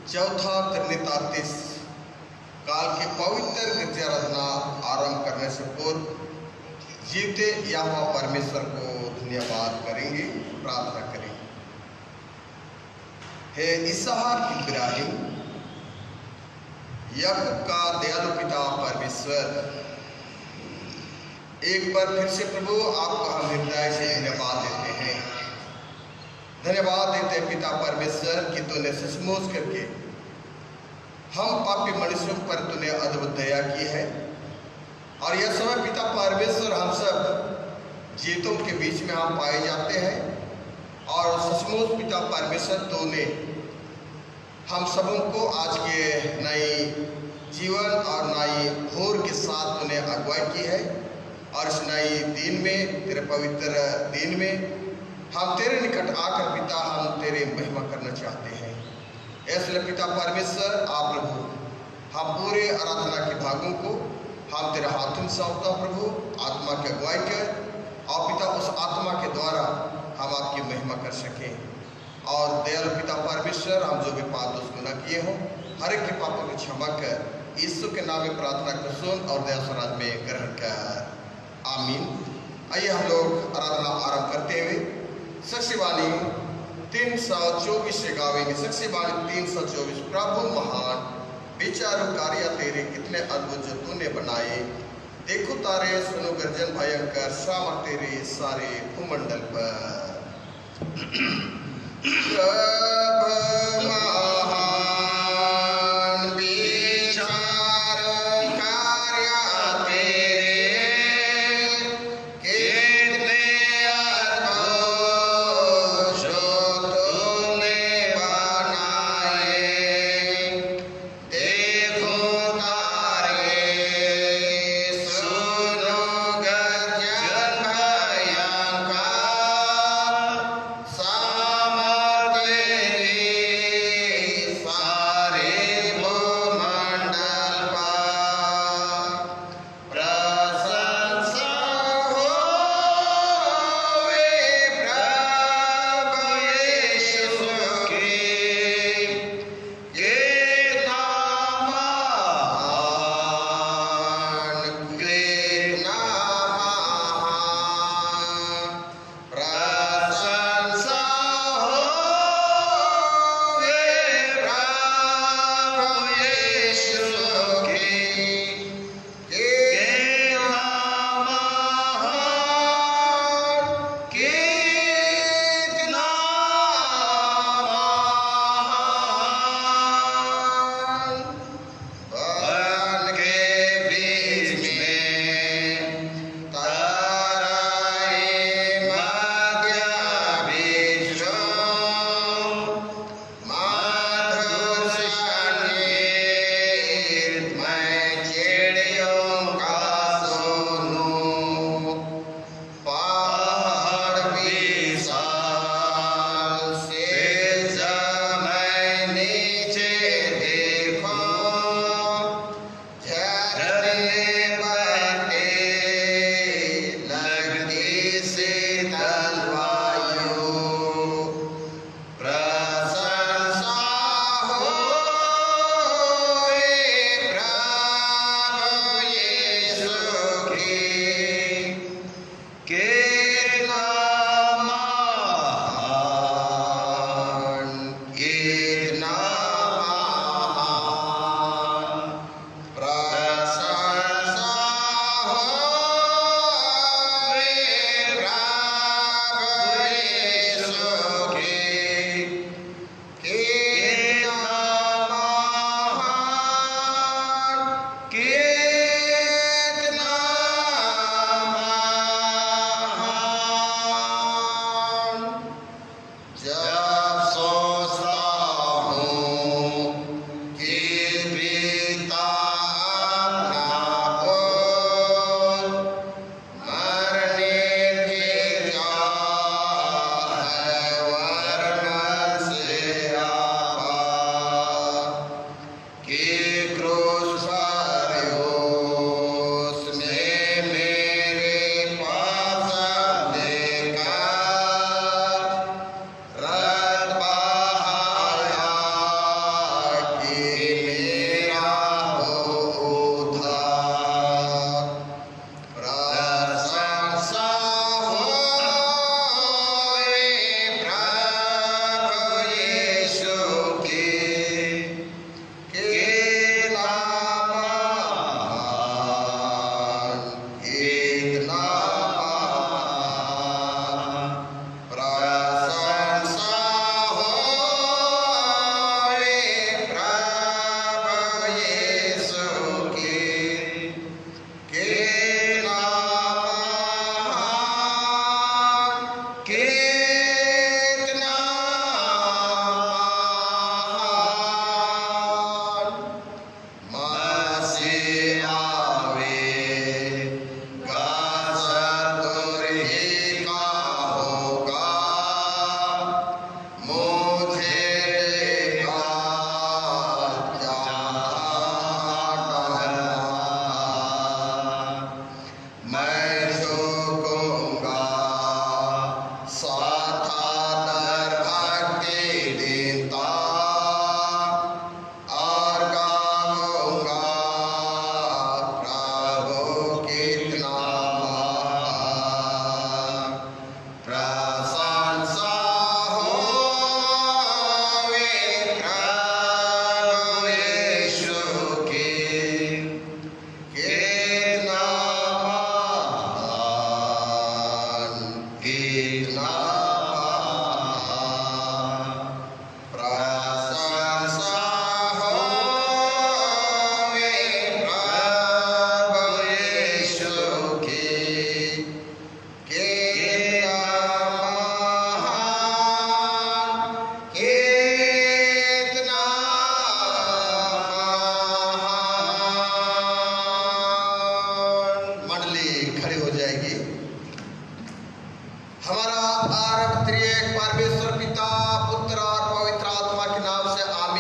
चौथा त्रिनितातीस काल के पवित्र गिरजाराधना आरंभ करने से पूर्व जीवते यहोवा परमेश्वर को धन्यवाद करेंगे, प्रार्थना करेंगे। हे इसहाक इब्राहिम याकूब का दयालु पिता परमेश्वर, एक बार फिर से प्रभु आपका हम हृदय से धन्यवाद देते हैं। धन्यवाद देते हैं पिता परमेश्वर कि तूने सचमुच करके हम पापी मनुष्यों पर तूने अद्भुत दया की है। और यह समय पिता परमेश्वर हम सब जीतों के बीच में हम पाए जाते हैं और सचमुच पिता परमेश्वर तूने हम सबों को आज के नई जीवन और नई भोर के साथ तूने अगुवाई की है। और इस नई दिन में, तेरे पवित्र दिन में हम तेरे निकट आकर पिता हम तेरे महिमा करना चाहते हैं। इसलिए पिता परमेश्वर आप प्रभु हम पूरे आराधना के भागों को हम तेरे हाथों में सौंपता प्रभु, आत्मा की अगुवाई कर और पिता उस आत्मा के द्वारा हम आपकी महिमा कर सकें। और दयालु पिता परमेश्वर हम जो भी पाप दोष गुनाह किए हों हर एक के पापों को क्षमा कर यीशु के नाम में प्रार्थना को सुन और दया स्वराज में ग्रहण कर, आमीन। आइए हम लोग आराधना आरंभ करते हुए सख्सीवाणी 324 से गावेंगे। सख्सीवाणी 324। प्रभु महान विचार कार्य तेरे कितने अद्भुत जो तूने बनाए, देखो तारे सुनो गर्जन भयंकर सामर्थ तेरे सारे भूमंडल पर। प्रभु महान विचार कार्य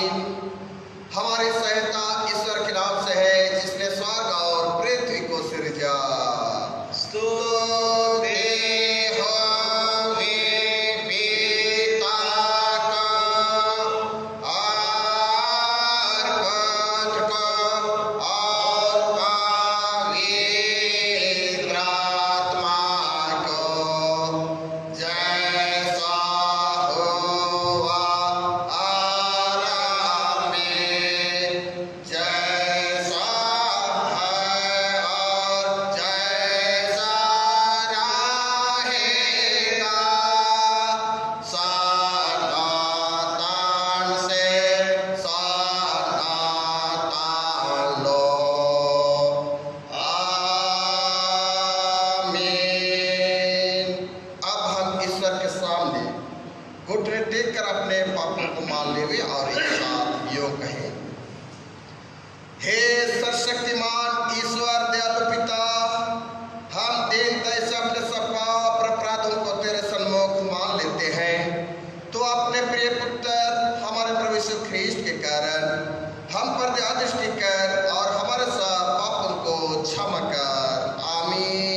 आमीन। हमारी सहायता ईश्वर के नाम से है जिसने स्वर्ग और पृथ्वी को सृजा। घुटने टेक कर अपने पापों को मान लेवे और एक साथ योग कहें। हे सर्वशक्तिमान ईश्वर दयालु पिता, हम दीनता से अपने सब पाप अपराधों को तेरे सन्मुख मान लेते हैं। तो अपने प्रिय पुत्र हमारे प्रभु यीशु ख्रीस्त के कारण हम पर दया दृष्टि कर और हमारे सब पापों को क्षमा कर। आमीन।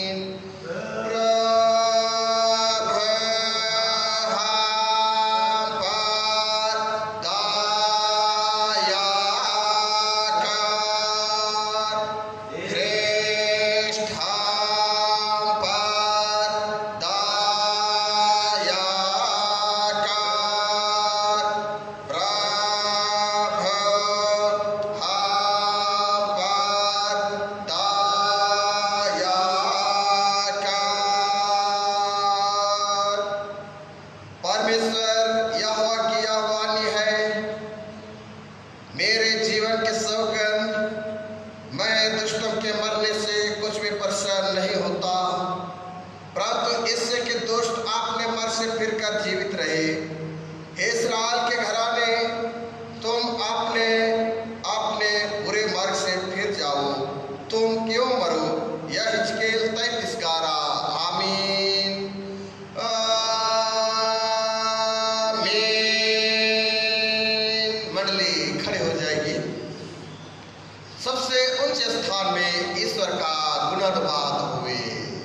जीवित रहे। हे इस्राएल के घराने, तुम अपने बुरे मार्ग से फिर जाओ। तुम क्यों मरो? यह हिजकेल 33:11। आमीन। आमीन। मंडली खड़े हो जाएगी। सबसे ऊंचे स्थान में ईश्वर का गुणानुवाद हुए।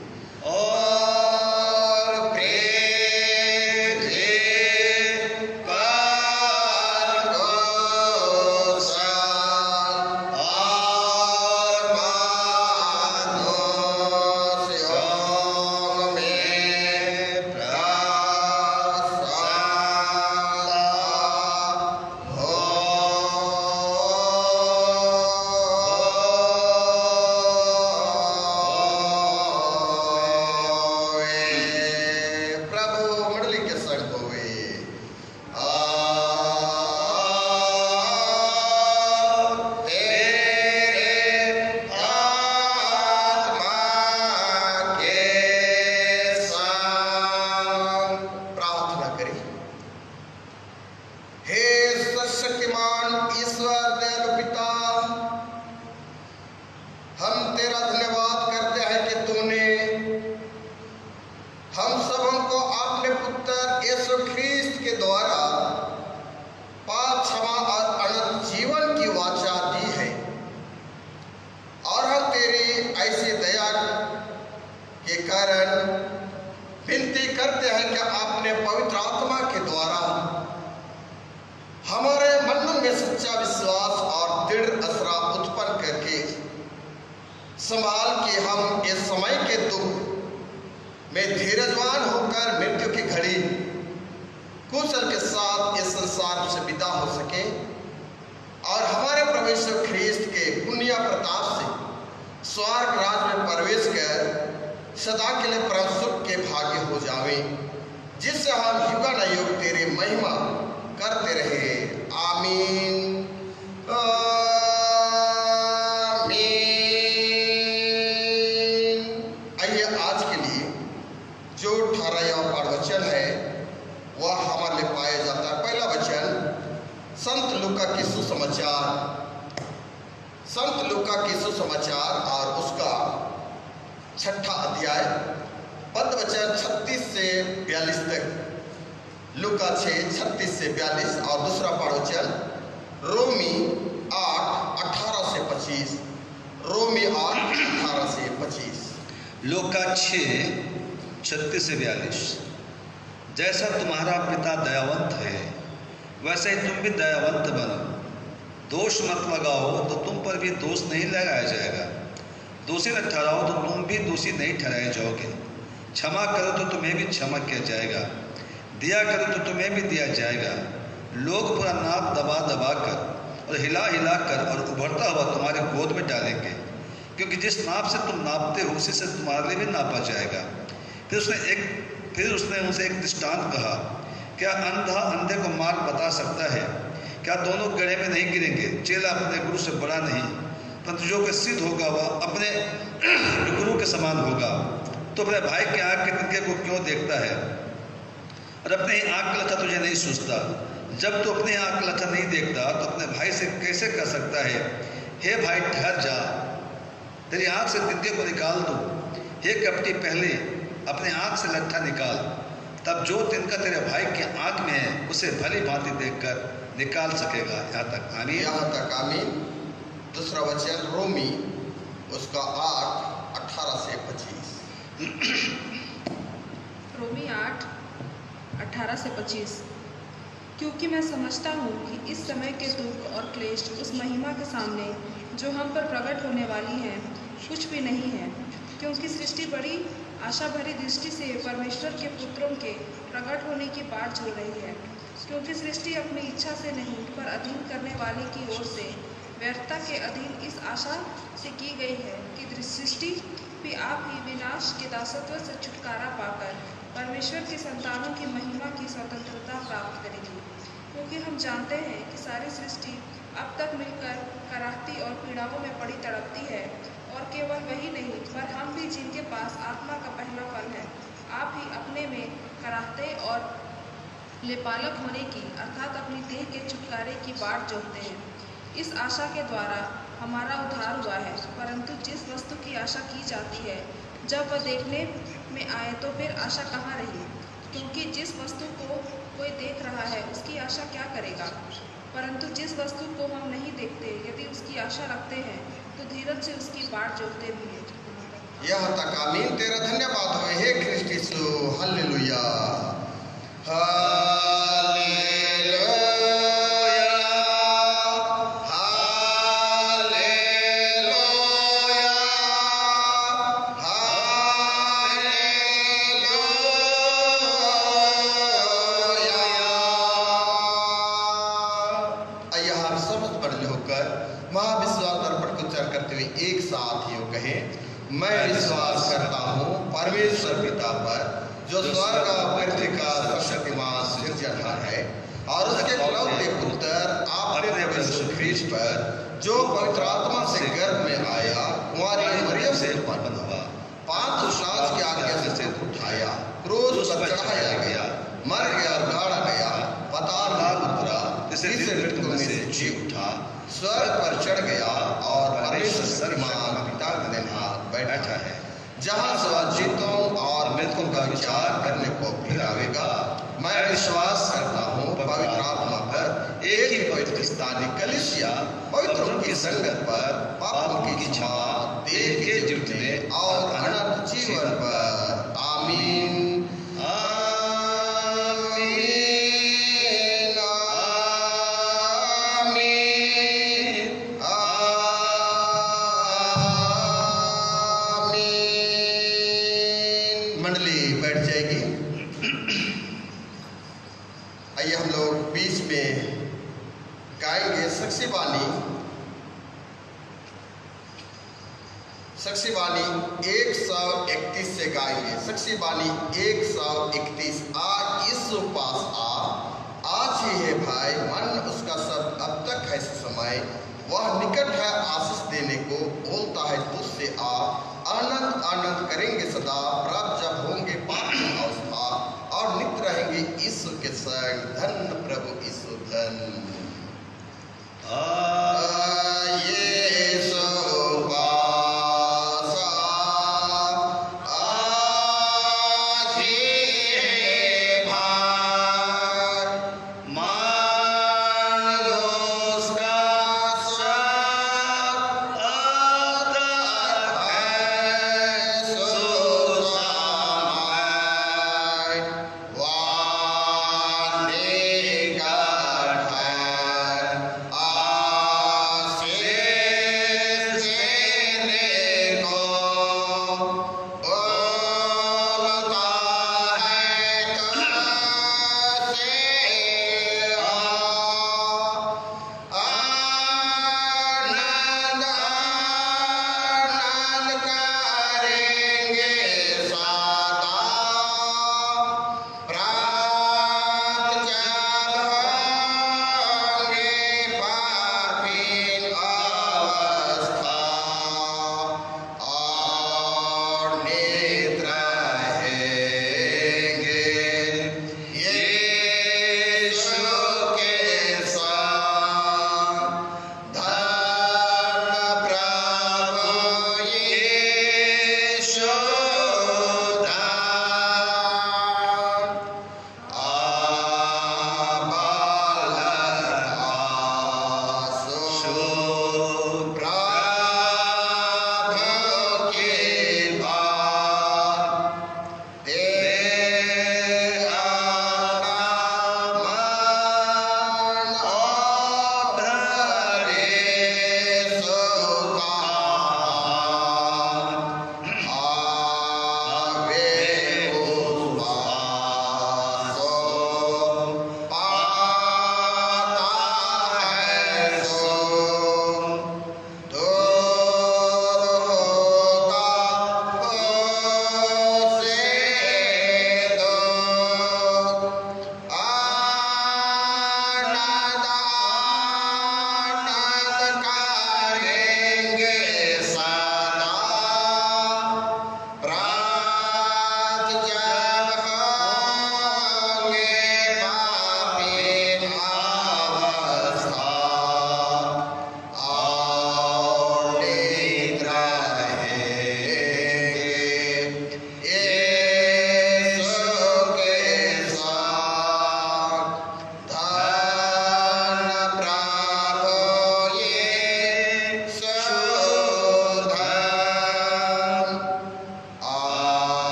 विनती करते हैं कि आपने पवित्र आत्मा के द्वारा हमारे मन में सच्चा विश्वास और दृढ़ आस्था उत्पन्न करके संभाल के हम इस समय के दुख में धीरजवान होकर मृत्यु की घड़ी कुशल के साथ इस संसार से विदा हो सके और हमारे प्रभु यीशु ख्रीस्त के पुण्य प्रताप से स्वर्ग राज में प्रवेश कर सदा के लिए परम सुख के भाग्य हो जावे, जिससे हम युगानुयुग तेरी महिमा करते रहे। आमीन। आइए आज के लिए जो 18वां प्रवचन है वह हमारे लिए पाया जाता है। पहला वचन संत लूका की सुसमाचार और उसका 6ठा अध्याय पद वचन 36 से 42 तक। लूका 6:36 से 42 और दूसरा प्रवचन लूका 6:36-42। जैसा तुम्हारा पिता दयावंत है वैसे ही तुम भी दयावंत बनो। दोष मत लगाओ तो तुम पर भी दोष नहीं लगाया जाएगा, दोषी न ठहराओ तो तुम भी दोषी नहीं ठहराए जाओगे। क्षमा करो तो तुम्हें भी क्षमा किया जाएगा, दिया करो तो तुम्हें भी दिया जाएगा। लोग पूरा नाप दबा दबा कर और हिला हिला कर और उभरता हुआ तुम्हारे गोद में डालेंगे, क्योंकि जिस नाप से तुम नापते हो उसी से तुम्हारे लिए भी नापा जाएगा। फिर उसने उनसे एक दृष्टांत कहा, क्या अंधा अंधे को मार्ग बता सकता है? क्या दोनों गड्ढे में नहीं गिरेंगे? चेला अपने गुरु से बड़ा नहीं, परंतु जो कोई सिद्ध होगा वह अपने गुरु के समान होगा। तो अपने भाई की आँख के तिनके को क्यों देखता है और अपने ही आँख का लच्छा तुझे नहीं सूझता? जब तू अपने आँख का लच्छा नहीं देखता तो अपने भाई से कैसे कह सकता है, हे भाई ठहर जा, तेरी आँख से तिनके को निकाल दूँ? हे कपटी, पहले अपने आँख से लट्ठा निकाल, तब जो तिनका तेरे भाई की आँख में है उसे भली भांति देखकर निकाल सकेगा। यहाँ तक आमीन। यहाँ तक आमीन। दूसरा वचन रोमी उसका 8:18-25। रोमी 8:18-25। क्योंकि मैं समझता हूँ कि इस समय के दुख और क्लेश उस महिमा के सामने जो हम पर प्रकट होने वाली है कुछ भी नहीं है। क्योंकि सृष्टि बड़ी आशा भरी दृष्टि से परमेश्वर के पुत्रों के प्रकट होने की बाट जोह रही है। क्योंकि सृष्टि अपनी इच्छा से नहीं पर अधीन करने वाले की ओर से व्यर्थता के अधीन इस आशा से की गई है कि सृष्टि भी आप ही विनाश के दासत्व से छुटकारा पाकर परमेश्वर के संतानों की महिमा की स्वतंत्रता प्राप्त करेगी। क्योंकि हम जानते हैं कि सारी सृष्टि अब तक मिलकर कराहती और पीड़ाओं में पड़ी तड़पती है, और केवल वही नहीं पर हम भी जिनके पास आत्मा का पहला फल है, आप ही अपने में कराहते और लेपालक होने की अर्थात अपनी देह के छुटकारे की बाट जोहते हैं। इस आशा के द्वारा हमारा उद्धार हुआ है। परंतु जिस वस्तु की आशा की जाती है जब वह देखने में आए तो फिर आशा कहाँ रही? क्योंकि जिस वस्तु को कोई देख रहा है उसकी आशा क्या करेगा? परंतु जिस वस्तु को हम नहीं देखते यदि उसकी आशा रखते हैं तो धीरज से उसकी बाट जोहते भी हैं। यहाँ तक आमीन। तेरा धन्यवाद हो हे Christ Yeshu. Hallelujah, hallelujah, hallelujah, hallelujah. आइए हम समझ पढ़ होकर महाविश्वास दर्पण को उच्चारण करते हुए एक साथ ही कहें, मैं विश्वास करता हूँ परमेश्वर पिता पर जो स्वर्ग और पृथ्वी का सर्वशक्तिमान सृजनहार है, और उसके इकलौते पुत्र अपने यीशु ख्रीस्त पर जो पवित्र आत्मा से गर्भ में आया, कुंवारी मरियम से उत्पन्न हुआ, पांच साल की आज्ञा से सिर उठाया, क्रूस पर चढ़ाया गया, मर गया, गाड़ा गया, पाताल में उतरा, तीसरे मृत्यु में से जी उठा, स्वर्ग पर चढ़ गया और परमेश्वर सर्वशक्तिमान पिता के दाहिने हाथ बैठा है, जहाँ सवा जीतों और मृतकों का विचार करने को फिर आवेगा। मैं विश्वास करता हूँ पवित्र आत्मा पर, एक ही पवित्र स्थानीय कलीसिया, पवित्रों की संगत पर, पापों की क्षमा, देह के जुटने और अनंत जीवन पर। आमीन, आमीन, आमीन, आमीन। मंडली बैठ जाएगी। आइए हम लोग बीच में गाएंगे साक्षी बानी 131 से गाएंगे। साक्षी बानी 131। आज यीशु पास आ, आज ही है भाई, मन उसका सब अब तक है समय, वह निकट है आशीष देने को, बोलता है तुझसे आ, आनंद आनंद करेंगे सदा, प्रभ जब होंगे पाप अवस्था, और नित्य रहेंगे यीशु के संग। धन्य प्रभु यीशु धन। यीशु पास आज ही है भाई, मान लो उसका सब अब तक है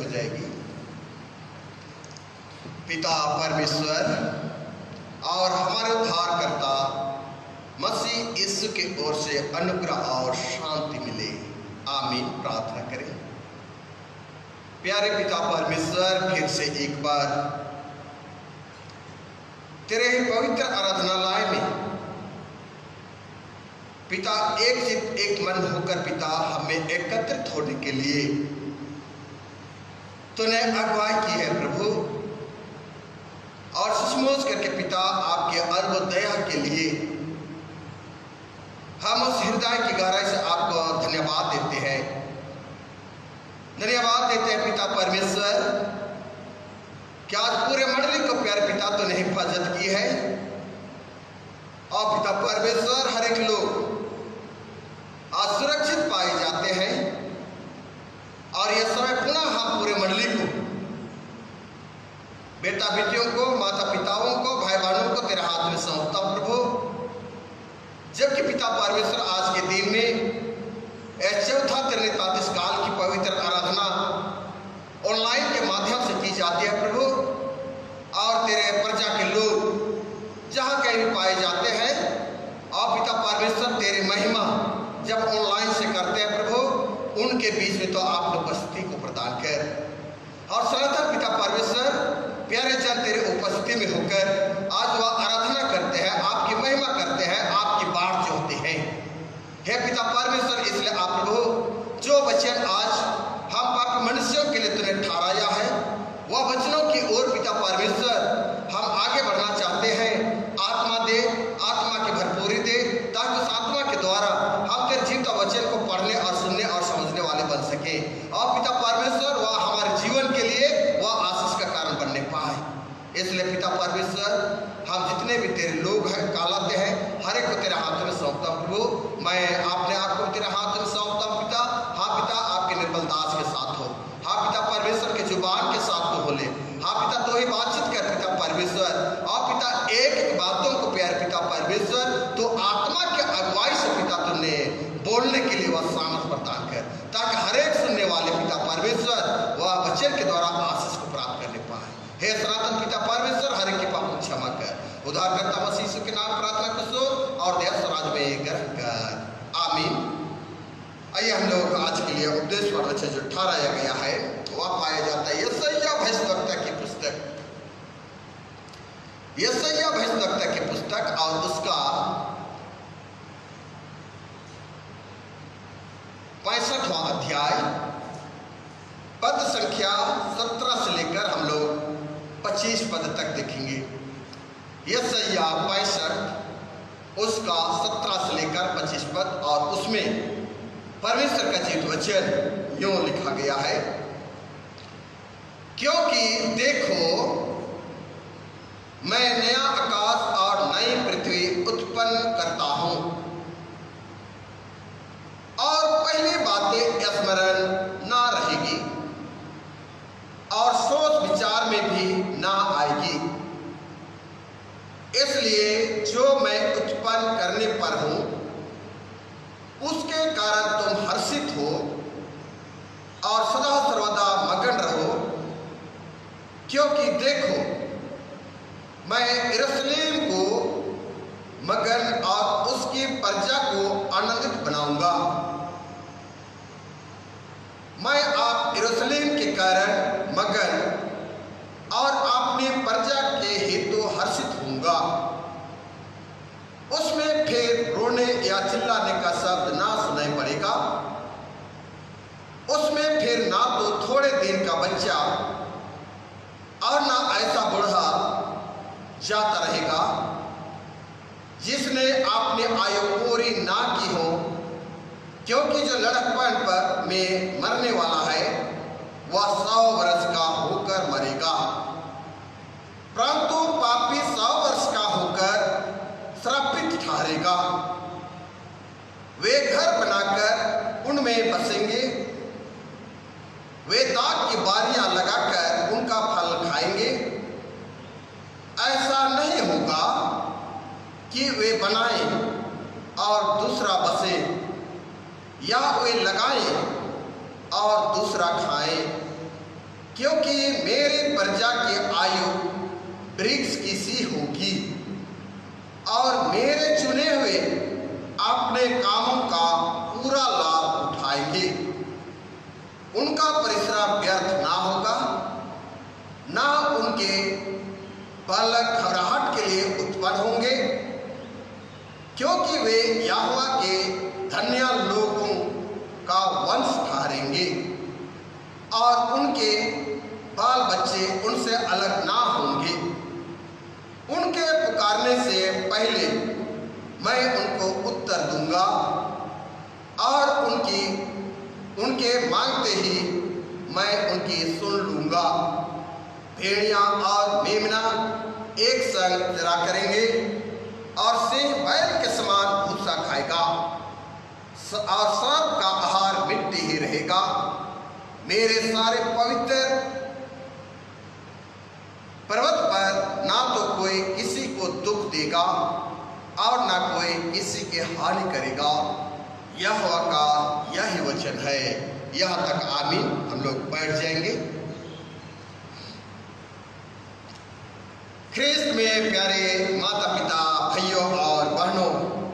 हो जाएगी। पिता परमेश्वर और हमारे उद्धारकर्ता मसीह यीशु की ओर से अनुग्रह और शांति मिले, आमीन। प्रार्थना करें। प्यारे पिता परमेश्वर, फिर से एक बार तेरे ही पवित्र आराधनालय में पिता एक चित्त एक मन होकर पिता हमें एकत्रित होने के लिए तूने अगुवाई की है प्रभु, और सचमुच करके पिता आपके अद्भुत दया के लिए हम उस हृदय की गहराई से आपको धन्यवाद देते हैं। धन्यवाद देते हैं पिता परमेश्वर कि आज पूरे मंडली को प्यारे पिता तूने हिफाजत की है, और पिता परमेश्वर हर एक लोग आज सुरक्षित पाए जाते हैं। और यह समय पुनः हम पूरे मंडली को, बेटा बेटियों को, माता पिताओं को, भाई बहनों को तेरे हाथ में सौंपता प्रभु। जबकि पिता परमेश्वर आज के दिन में चौथा 33 काल की पवित्र आराधना ऑनलाइन के माध्यम से की जाती है प्रभु, और तेरे प्रजा के लोग जहाँ कहीं भी पाए जाते हैं, और पिता परमेश्वर तेरी महिमा जब ऑनलाइन से करते हैं प्रभु, उनके बीच में तो आप उपस्थिति को प्रदान कर। और सनातन पिता परमेश्वर प्यारे जन तेरे उपस्थिति में होकर आज वह आराधना करते हैं, आपकी महिमा करते हैं, आपकी बात जोहते हैं। हे पिता परमेश्वर, इसलिए आप प्रभु जो वचन आज हम पापी मनुष्यों के लिए तूने ठहराया है, वह वचनों की ओर पिता परमेश्वर हम आगे बढ़ना चाहते हैं। आत्मा दे, आत्मा की भरपूरी दे, ताकि उस आत्मा के द्वारा हम तेरे जीवित वचन को पढ़ने और सुनने और समझने वाले बन सके, और पिता परमेश्वर वह हमारे जीवन के लिए वह आशीष का कारण बनने पाए। इसलिए पिता परमेश्वर हम जितने भी तेरे लोग हैं, कहलाते हैं, हर एक को तेरे हाथ में सौंपता प्रभु। मैं अपने आप को तेरे हाथ में सौंपता हूं पिता। हाँ पिता, आपके निर्मल दास के साथ हो। हाँ पिता परमेश्वर के जुबान के साथ को बोले। हाँ पिता, तो ही बातचीत कर पिता परमेश्वर। और पिता एक एक बातों को प्यार पिता परमेश्वर तो आत्मा के अगुवाई से पिता तुमने बोलने के लिए वह सामर्थ प्रदान कर, ताकि हर एक सुनने वाले पिता परमेश्वर वह वचन के द्वारा आशीष को प्राप्त करने पाए। हे सनातन पिता परमेश्वर, हर एक के पाप को क्षमा कर। उद्धारकर्ता मसीह यीशु के नाम प्रार्थना कर सो और देव स्वराज में ग्रहण कर, आमीन। आइए हम लोग आज के लिए उपदेश पर जो ठहराया गया है वह पाया जाता है यशायाह भविष्यवक्ता की पुस्तक, यशायाह भविष्यवक्ता की पुस्तक, और उसका 65वां अध्याय पद संख्या 17 से लेकर हम लोग 25 पद तक देखेंगे। यशायाह 65 उसका 17 से लेकर 25 पद, और उसमें परमेश्वर का जीवित वचन यूं लिखा गया है, क्योंकि देखो मैं नया आकाश और नई पृथ्वी उत्पन्न करता हूं, और पहली बातें स्मरण ना रहेगी और सोच विचार में भी ना आएगी। इसलिए जो मैं उत्पन्न करने पर हूं उसके कारण तुम हर्षित हो और सदा सर्वदा मगन रहो, क्योंकि देखो मैं यरूशलेम को मगन और उसकी प्रजा को आनंदित बनाऊंगा। मैं आप यरूशलेम के कारण मगन और अपनी प्रजा के हेतु हर्षित होऊंगा। उसमें फिर रोने या चिल्लाने का शब्द ना सुनाई पड़ेगा। उसमें फिर ना तो थोड़े दिन का बच्चा और ना ऐसा बूढ़ा जाता रहेगा जिसने अपनी आयु पूरी ना की हो, क्योंकि जो लड़कपन पर में मरने वाला है वह 100 वर्ष का होकर मरेगा, परंतु पापी 100 वर्ष का होकर श्रापित ठहरेगा। वे घर बनाकर उनमें बसेंगे, वे दाख की बारियां लगाकर उनका फल खाएंगे। ऐसा नहीं होगा कि वे बनाएं और दूसरा बसे, या वे लगाएं और दूसरा खाएं। क्योंकि मेरी प्रजा की आयु वृक्ष की सी होगी और मेरे चुने हुए अपने कामों का पूरा लाभ उठाएंगे। उनका परिश्रम व्यर्थ ना होगा, ना उनके बालक घबराहट के लिए उत्पन्न होंगे, क्योंकि वे यहोवा के धन्य लोगों का वंश ठहरेंगे और उनके बाल बच्चे उनसे अलग ना होंगे। उनके पुकारने से पहले मैं उनको उत्तर दूंगा और उनके मांगते ही मैं उनकी सुन लूंगा। भेड़िया और मेमना एक संग चरा करेंगे और सिंह बैल के समान भूसा खाएगा और सांप का आहार मिट्टी ही रहेगा। मेरे सारे पवित्र पर्वत पर ना तो कोई किसी को दुख देगा और ना कोई किसी की हानि करेगा। यहोवा का यही वचन है। यहाँ तक आमीन। हम लोग बैठ जाएंगे। ख्रिस्त में प्यारे माता पिता, भाइयों और बहनों,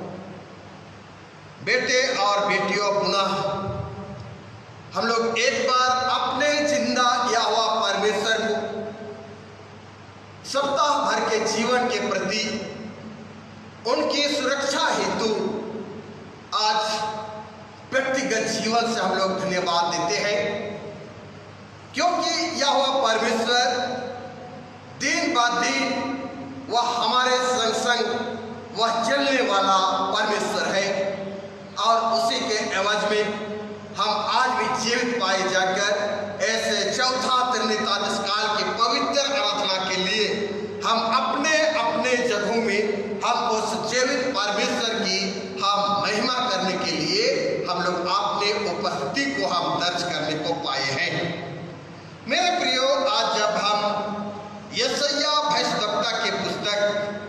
बेटे और बेटियों, पुनः हम लोग एक बार अपने जिंदा यहोवा परमेश्वर को सप्ताह भर के जीवन के प्रति उनकी सुरक्षा हेतु आज व्यक्तिगत जीवन से हम लोग धन्यवाद देते हैं, क्योंकि यहोवा परमेश्वर दिन ब दिन वह हमारे संग संग वह चलने वाला परमेश्वर है और उसी के एवज में हम आज भी जीवित पाए जाकर ऐसे चौथा त्रिनितादिस काल की पवित्र आराधना के लिए हम अपने अपने जगहों में हम उस जीवित परमेश्वर की हम महिमा करने के लिए हम लोग अपने उपस्थिति को हम दर्ज करने को पाए हैं। मेरे प्रियो, आज जब हम यशायाह भविष्यद्वक्ता की पुस्तक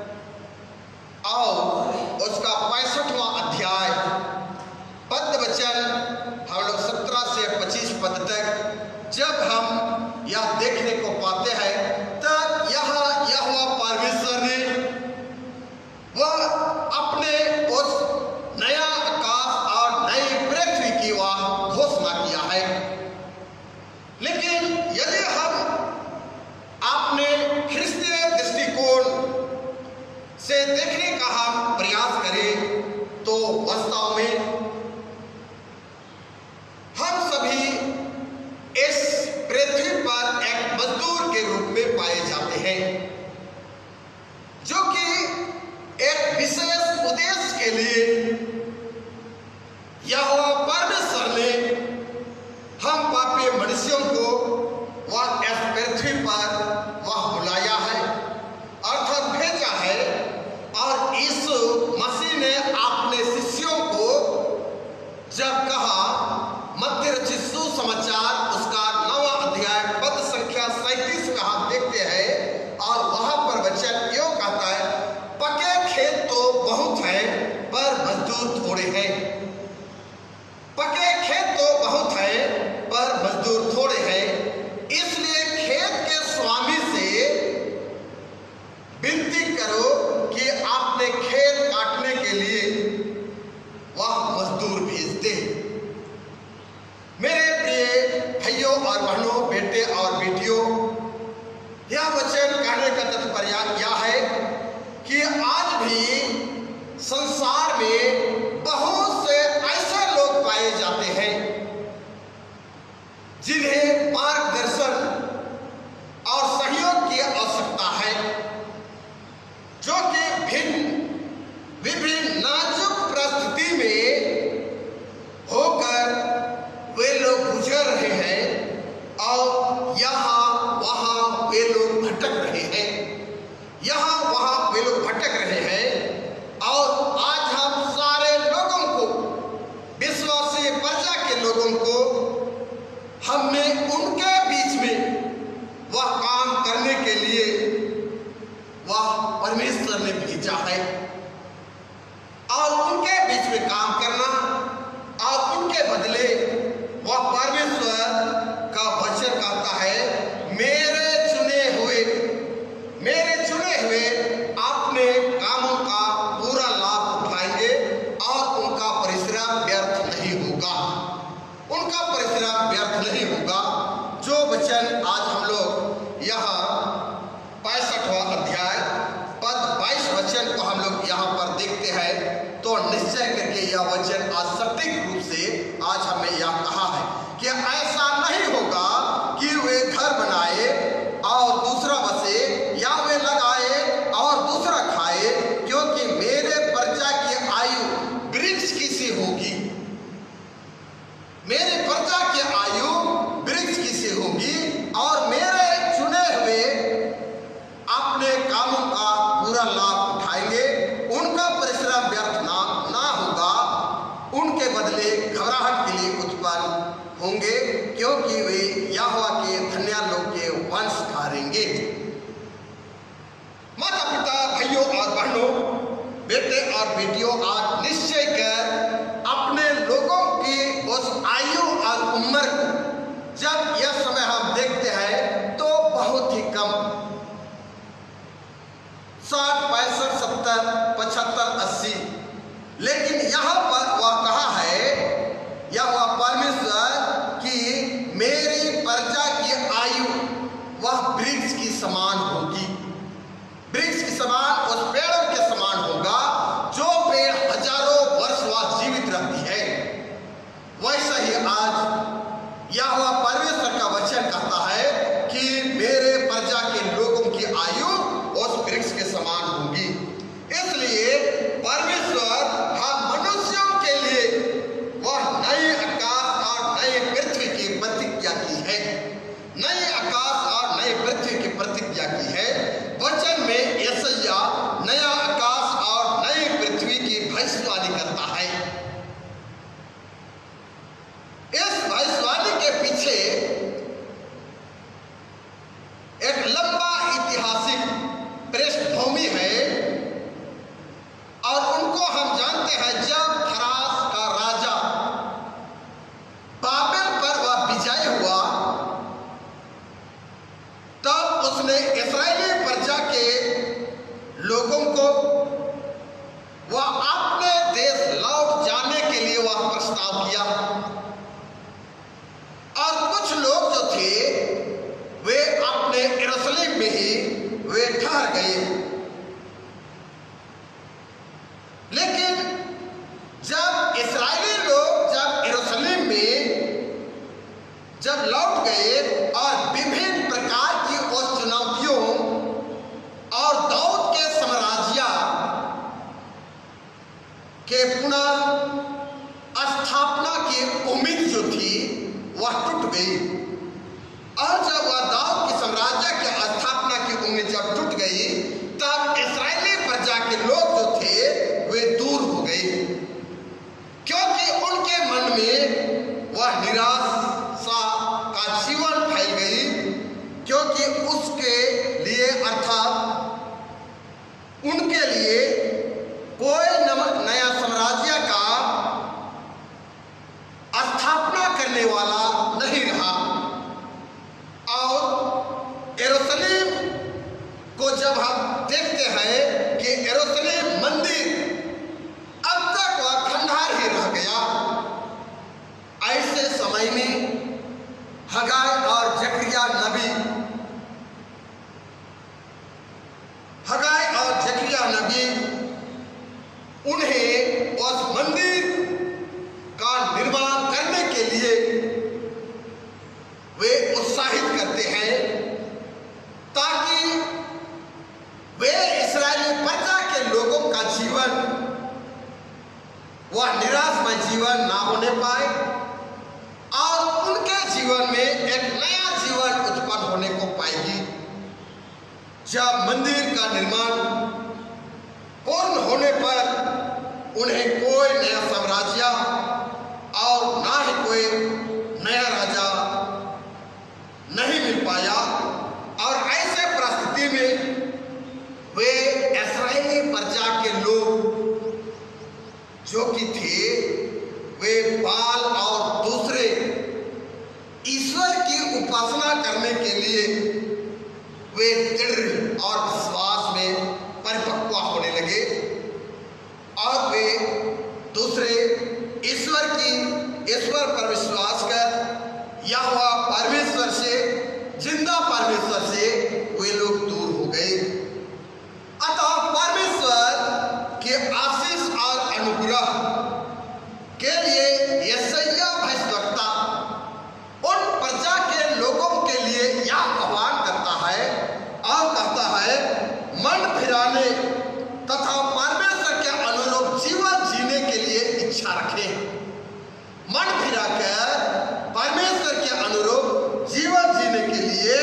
और उसका 65वां अध्याय पद वचन हम लोग 17 से 25 पद तक जब हम यह देखने को पाते हैं, तब यहोवा परमेश्वर ने वह अपने उस नया आकाश और नई पृथ्वी की वह घोषणा किया है। लेकिन यदि हम अपने ख्रिस्तीय दृष्टिकोण से देखने का हम प्रयास करें तो वास्तव में हम सभी इस पृथ्वी पर एक मजदूर के रूप में पाए जाते हैं, जो कि एक विशेष उद्देश्य के लिए यहोवा परमेश्वर ने हम पापी मनुष्यों को वह इस पृथ्वी पर वह बुलाया है, अर्थात भेजा है। और यीशु मसीह ने अपने शिष्यों को जब कहा, मत्ती रचित सुसमाचार उसका 9वां अध्याय पद संख्या 37 में हम देखते हैं और वहां पर वचन यूं कहता है, पके खेत तो बहुत हैं पर मजदूर थोड़े हैं। पके खेत तो बहुत हैं पर मजदूर थोड़े हैं, इसलिए खेत के स्वामी से विनती करो कि आपने खेत काटने के लिए वह मजदूर भेज दे। मेरे प्रिय भाइयों और बहनों, बेटे और बेटियों, यह वचन कहने का तात्पर्य यह है कि आज भी संसार में बहुत से ऐसे लोग पाए जाते हैं जिन्हें मार्गदर्शन और सहयोग की आवश्यकता है, जो कि विभिन्न नाजुक परिस्थिति में होकर वे लोग गुजर रहे हैं और यहाँ वहाँ वे लोग भटक रहे हैं, यहाँ वहाँ वे लोग भटक रहे हैं। और आज हम सारे लोगों को, विश्वासी प्रजा के लोगों को, हमने उनके बीच में वह काम करने के लिए वह परमेश्वर ने भेजा है और उनके बीच में काम करना और उनके बदले वह परमेश्वर का वचन कहता है और मेरे चुने हुए अपने कामों का पूरा लाभ उठाएंगे। उनका परिश्रम व्यर्थ ना होगा, उनके बदले घबराहट के लिए उत्पन्न होंगे, क्योंकि वे यहोवा के धन्य लोग के वंश धारेंगे। माता पिता, भाइयों और बहनों, बेटे और बेटियों, आज निश्चय कर अपने लोगों की उस आयु और उम्र को जब यह समय हम देखते हैं तो बहुत ही कम, 60, 65, 70, 75, 80, लेकिन यहाँ पर वह कहा है, यह वह परमेश्वर कि मेरी प्रजा की आयु वह वृक्ष की समान होगी, वृक्ष के समान, उस पेड़ों के समान होगा जो पेड़ हजारों वर्ष वह जीवित रहती है। वैसा ही आज यहोवा परमेश्वर का वचन कहता है कि मेरे प्रजा के लोगों की आयु उस वृक्ष के समान होगी। इसलिए परमेश्वर हम मनुष्यों के लिए वह नए आकाश और नए पृथ्वी की प्रतिज्ञा की है, नए आकाश और नए पृथ्वी की प्रतिज्ञा की है। वचन में यशायाह नया आकाश और नई पृथ्वी की भविष्यवाणी करता है। इस भविष्यवाणी के पीछे एक लंबा ऐतिहासिक पृष्ठभूमि है और उनको हम जानते हैं। जब फरास का राजा बाबेल पर वह विजय हुआ, तब उसने इस्राएली प्रजा के लोगों को वह अपने देश लौट जाने के लिए वह प्रस्ताव किया और कुछ लोग जो थे वे अपने यरूशलेम में ही वे ठहर गए। लेकिन जब इस्राएली लोग जब यरूशलेम में जब लौट गए और विभिन्न प्रकार की उस चुनौतियों और दाऊद के साम्राज्य के पुनः स्थापना की उम्मीद जो थी वह टूट गई। और जब वह दाऊद के साम्राज्य की स्थापना की उम्मीद जब टूट गई, तब इस्राएली प्रजा के लोग जो थे वे दूर हो गए, क्योंकि उनके मन में वह निराशा का जीवन फैल गई, क्योंकि उसके लिए अर्थात उनके लिए कोई नया साम्राज्य का स्थापना करने वाला नहीं रहा। और यरूशलेम को जब हम देखते हैं कि यरूशलेम मंदिर अब तक वह खंडहर ही रह गया, ऐसे समय में हगाई और जकरिया नबी उन्हें उस मंदिर का निर्माण करने के लिए वे उत्साहित करते हैं, ताकि वे इस्राएली प्रजा के लोगों का जीवन वह निराशमय जीवन ना होने पाए और उनके जीवन में एक नया जीवन उत्पन्न होने को पाएगी। जब मंदिर का निर्माण पूर्ण होने पर उन्हें कोई नया साम्राज्य और ना ही कोई नया राजा नहीं मिल पाया और ऐसे परिस्थिति में वे इस्राएली प्रजा के लोग जो कि थे वे बाल और दूसरे ईश्वर की उपासना करने के लिए वे दृढ़ और विश्वास में परिपक्व होने लगे और वे दूसरे ईश्वर पर विश्वास कर यहोवा परमेश्वर से, जिंदा परमेश्वर से वे लोग दूर हो गए। अतः परमेश्वर के आशीष और अनुग्रह के लिए यशायाह भविष्यवक्ता उन प्रजा के लोगों के लिए यह आह्वान करता है और कहता है, मन फिराने तथा परमेश्वर के अनुरूप जीवन जीने के लिए इच्छा रखें। मन फिराकर परमेश्वर के अनुरूप जीवन जीने के लिए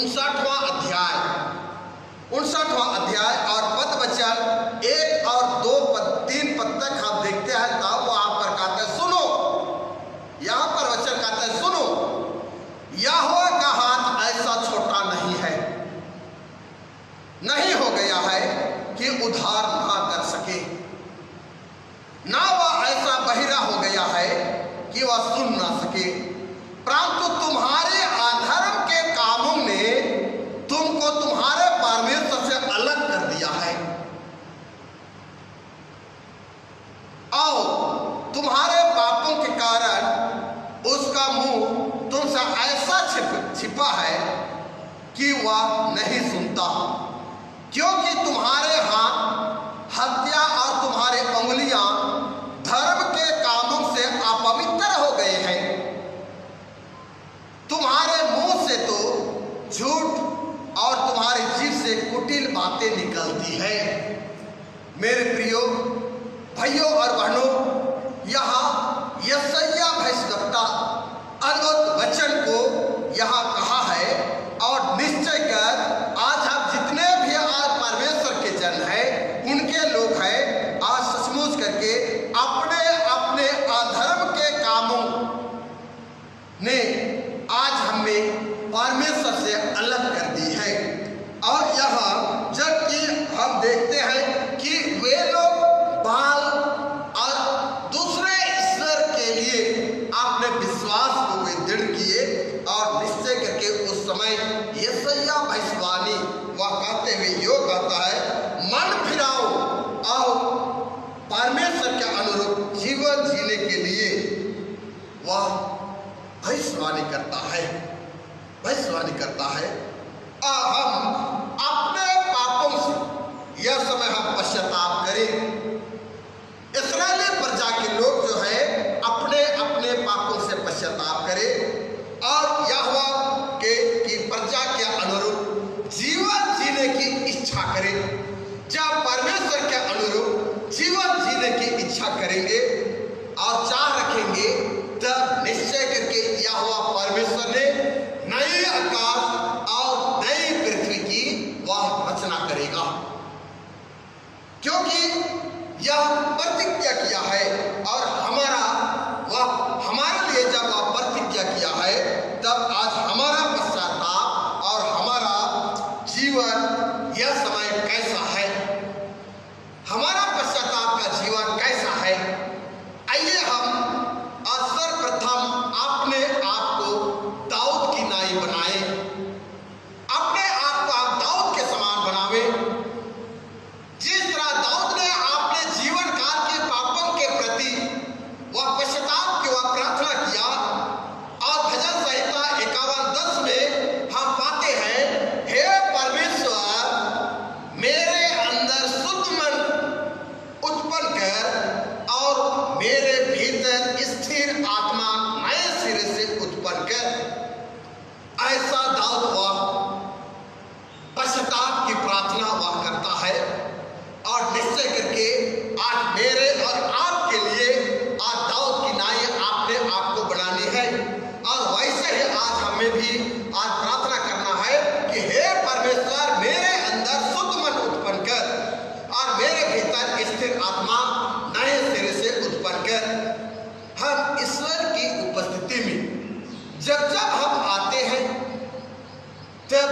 59वां अध्याय और पद वचन 1 और 2 पद 3 पद तक हम देखते हैं, तब वहां पर कहते हैं सुनो, यहां पर वचन कहते हैं सुनो, यहोवा का हाथ ऐसा छोटा नहीं है, नहीं हो गया है कि उद्धार ना कर सके, ना वह ऐसा बहिरा हो गया है कि वह सुन ना सके, परंतु तुम्हारे अधर्म के कामों ने तुमको तुम्हारे परमेश्वर से अलग कर दिया है और तुम्हारे पापों के कारण उसका मुंह तुमसे ऐसा छिपा है कि वह नहीं सुनता, क्योंकि तुम्हारे हाथ हत्या और तुम्हारे उंगलियां धर्म के कामों से अपवित्र हो गए हैं। तुम्हारे मुंह से तो झूठ और तुम्हारी जीभ से कुटिल बातें निकलती है। मेरे प्रियो भाइयों और बहनों, यहाँ यशायाह भविष्यवक्ता अद्भुत वचन को यहाँ कहा है और निश्चय कर आज हम जितने भी आज परमेश्वर के जन हैं, उनके लोग हैं, आज सचमुच करके अपने अपने अधर्म के कामों ने आज हमें परमेश्वर से अलग कर दी है। और यहाँ जबकि हम देखते हैं कि वे लोग बाल और दूसरे ईश्वर के लिए अपने विश्वास को वे दृढ़ किए और निश्चय करके उस समय यशायाह भविष्यवाणी वह कहते हुए योग आता है, मन फिराओ और परमेश्वर के अनुरूप जीवन जीने के लिए वह भविष्यवाणी करता है। हम अपने पापों से यह समय हम पश्चाताप करें। इस्राएली प्रजा के लोग जो है अपने अपने पापों से पश्चाताप करें और यहोवा की प्रजा के अनुरूप जीवन जीने की इच्छा करें। जब परमेश्वर के अनुरूप जीवन जीने की इच्छा करेंगे और चाह रखेंगे, तब निश्चय करके यहोवा परमेश्वर ने नए आकाश और नई पृथ्वी की वह रचना करेगा, क्योंकि यह प्रतिज्ञा किया है और हमारे लिए जब वह प्रतिज्ञा किया है, तब आज हमारा पश्चाताप और हमारा जीवन यह समय कैसा है, हमारा पश्चाताप का जीवन कैसा है। आइए हम सर्वप्रथम अपने आप को दाऊद की नाई बनाएं, अपने आप को आप दाऊद के समान बनावे। जिस तरह दाऊद ने अपने जीवन काल के पापों के प्रति वह पश्चाताप की वह प्रार्थना किया और भजन संहिता 51:10 में हम पाते हैं, हे परमेश्वर मेरे अंदर शुद्ध मन उत्पन्न कर और मेरे भीतर स्थिर आत्मा नए सिरे से उत्पन्न कर। ऐसा दाऊद वह पश्चाताप की प्रार्थना वह करता है और निश्चय करके आज मेरे और आपके लिए आज दाऊद की नाई आपने आपको बनानी है। और वैसे ही आज हमें भी आज प्रार्थना करना है कि हे परमेश्वर मेरे अंदर शुद्ध मन उत्पन्न कर और मेरे भीतर स्थिर आत्मा नए सिरे से उत्पन्न कर। हम ईश्वर की उपस्थिति में जब हम आते हैं, तब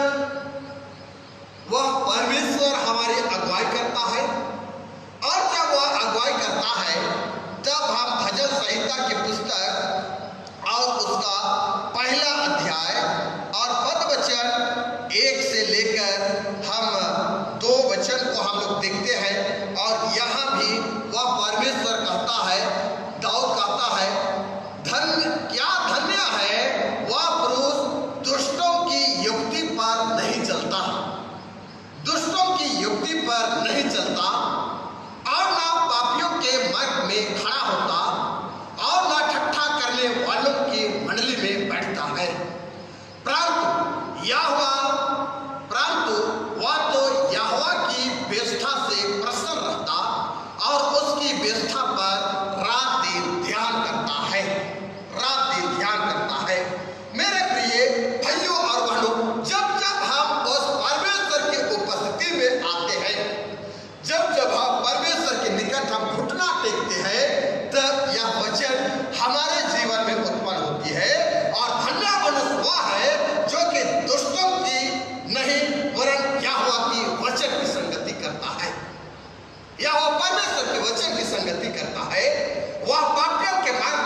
वह परमेश्वर हमारी अगुवाई करता है और जब वह अगुवाई करता है, तब हम भजन संहिता की पुस्तक और उसका पहला अध्याय और पद वचन 1 से लेकर हम 2 वचन को हम लोग देखते हैं। और यहाँ भी वह परमेश्वर कहता है, दाऊद कहता है, क्या धन्य है वह पुरुष दुष्टों की युक्ति पर नहीं चलता, दुष्टों की युक्ति पर नहीं चलता और ना पापियों के मार्ग में खड़ा होता और ना ठट्ठा करने वालों की मंडली में बैठता है, परंतु वह तो यहोवा की व्यवस्था से प्रसन्न रहता और उसकी व्यवस्था पर रात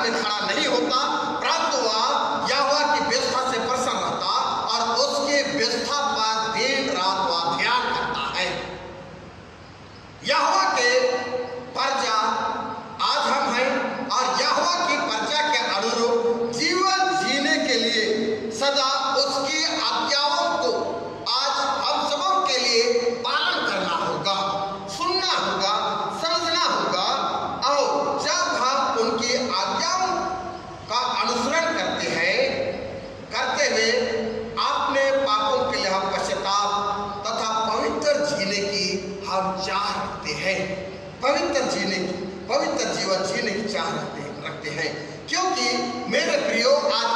में खड़ा नहीं होता, परंतु वह यहोवा की व्यवस्था से प्रसन्न रहता और उसकी व्यवस्था पर दिन रात वह ध्यान करता है। यहोवा के प्रजा आज हम हैं और यहोवा की प्रजा के अनुरूप जीवन जीने के लिए सदा उसकी आज्ञाओं को आज हम सबों के लिए पालन करना होगा, सुनना होगा, समझना होगा। और जब हम उनकी आज्ञाओं का अनुसरण करते हैं, करते हुए अपने पापों के लिए हम पश्चाताप तथा पवित्र जीने की हम चाह रखते हैं, पवित्र जीवन जीने की चाह रखते हैं। क्योंकि मेरे प्रियो, आज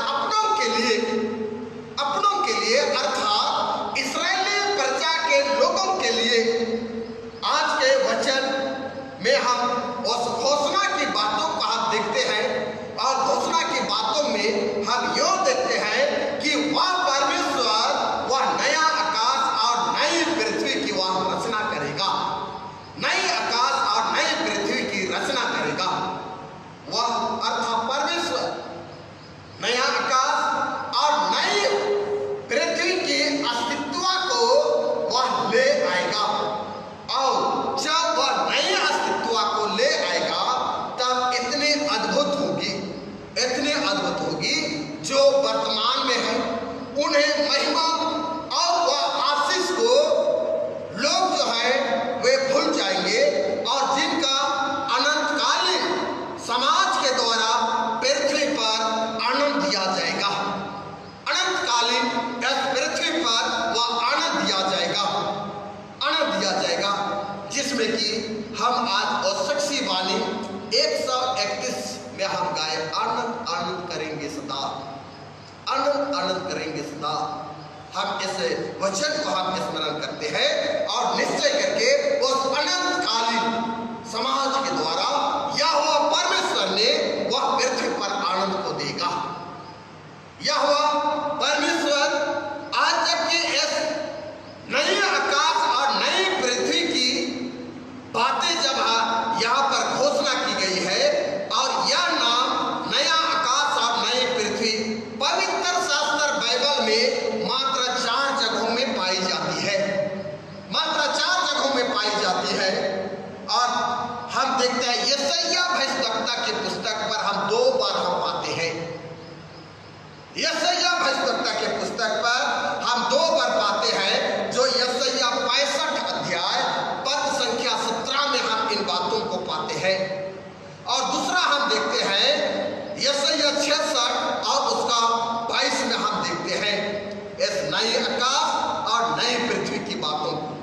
अपनों के लिए अर्थात इस्राएली प्रजा के लोगों के लिए आज के वचन में हम उस घोषणा की बातों को हम देखते हैं और घोषणा की बातों में हम यूं देखते हैं कि वह परमेश्वर वह नया आकाश और नई पृथ्वी की वह रचना करेगा, नई आकाश और नई पृथ्वी की रचना करेगा। वह अर्थात परमेश्वर नया आकाश और नई पृथ्वी की अस्तित्व को वह ले आएगा। और जब वह नए अस्तित्व को ले आएगा तब इतनी अद्भुत होगी जो वर्तमान में है, उन्हें महिमा और वह आशीष को लोग जो है वे भूल जाएंगे और जिनका अनंतकालीन समाज के द्वारा पृथ्वी पर आनंद दिया जाएगा, अनंतकालीन पृथ्वी पर वह आनंद दिया जाएगा, जिसमें कि हम आज और साक्षी वाणी 131 में हम गाए, आनंद आनंद करेंगे सदा, आनंद आनंद करेंगे सदा। हम इस वचन को हम स्मरण करते हैं और निश्चय करके उस अनंतकालीन समाज के द्वारा यहोवा परमेश्वर ने वह पृथ्वी पर आनंद को देगा। यहोवा परमेश्वर आज जबकि इस नए आकाश और नई पृथ्वी की बातें जब यहाँ पर घोषणा की गई है और यह नाम नया आकाश और नई पृथ्वी पवित्र शास्त्र बाइबल में मात्र 4 जगहों में पाई जाती है, मात्र 4 जगहों में पाई जाती है। और हम देखते हैं यशायाह भविष्यवक्ता की पुस्तक पर हम 2 बार हम पाते हैं, यशायाह भविष्यवक्ता के पुस्तक पर हम 2 बार पाते हैं, जो यशायाह 65 अध्याय पद संख्या 17 में हम इन बातों को पाते हैं। और दूसरा हम देखते हैं यशायाह 66 और उसका 22 में हम देखते हैं इस नए आकाश और नई पृथ्वी की बातों को।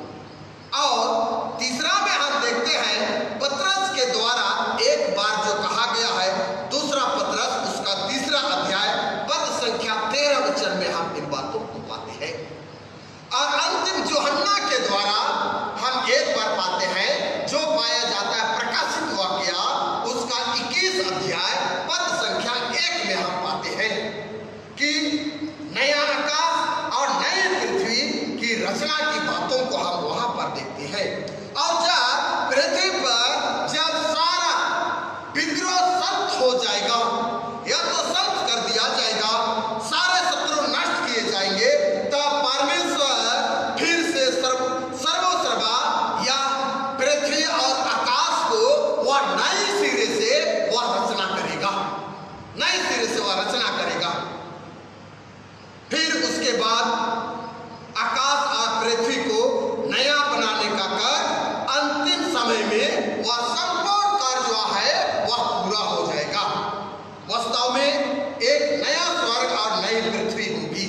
और तीसरा में हम देखते हैं पतरस के द्वारा एक बार जो कहा गया है, दूसरा पतरस उसका 3 अध्याय पद संख्या 13 वचन में हम इन बातों को पाते हैं। और अंतिम यूहन्ना के द्वारा हम एक बार पाते हैं जो पाया जाता है प्रकाशित वाक्या उसका 21 अध्याय पद संख्या 1 में हम पाते हैं कि नया आकाश और नई पृथ्वी की रचना की बातों को हम वहां पर देखते हैं। और जब पृथ्वी पर जब सारा विद्रोह समाप्त हो जाएगा या तो समाप्त कर दिया जाएगा, सारे शत्रु नष्ट किए जाएंगे, तब परमेश्वर फिर से सर्वसर्वा या पृथ्वी और आकाश को वह नए सिरे से वह रचना करेगा, नए सिरे से वह रचना करेगा। फिर उसके बाद आकाश और पृथ्वी को नया बनाने का कार्य अंतिम समय में वह संपूर्ण कार्य जो है वह पूरा हो जाएगा। वास्तव में एक नया स्वर्ग और नई पृथ्वी होगी।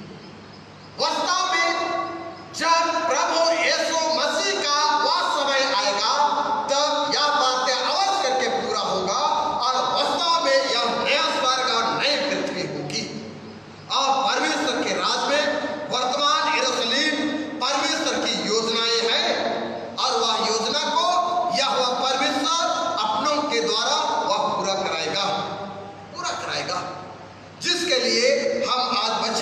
वास्तव में जब प्रभु यीशु मसीह का वह समय आएगा तब यह बातें अवश्य करके पूरा होगा और वास्तव में यह नया स्वर्ग और नई पृथ्वी होगी। और परमेश्वर के राज में वर्तमान यरूशलेम परमेश्वर की योजनाएं हैं और वह योजना को यहोवा परमेश्वर अपनों के द्वारा वह पूरा कराएगा, जिसके लिए हम आज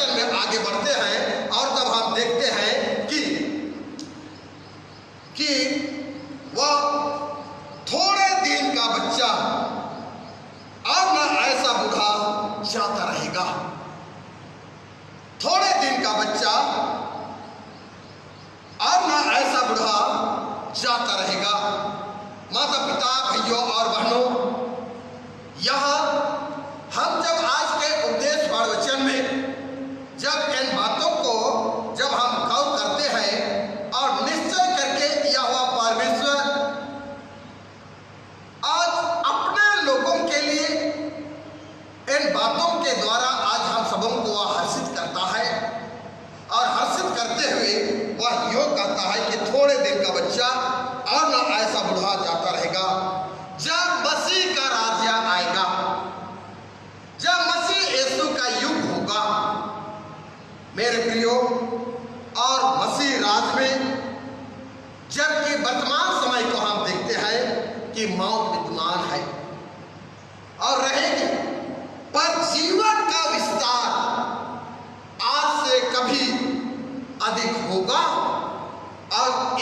जाता रहेगा। थोड़े दिन का बच्चा और ना ऐसा बूढ़ा जाता रहेगा। माता पिता, भाइयों और बहनों, यहाँ हम जब आज के उपदेश प्रवचन में जब इन बातों को जब हम गौर करते हैं और निश्चय करके यहोवा परमेश्वर आज अपने लोगों के लिए इन बातों के द्वारा आज हम सबों को वह हर्षित करता है और हर्षित करते हुए वह योग कहता है कि थोड़े दिन का बच्चा और ना ऐसा बूढ़ा जाता रहेगा। जब मसीह का राज्य आएगा, जब मसीह यीशु का युग होगा मेरे प्रियो, और मसीह राज में जबकि वर्तमान समय को हम देखते हैं कि मौत विद्यमान है और रहेगी, पर जीवन का विस्तार आज से कभी अधिक होगा और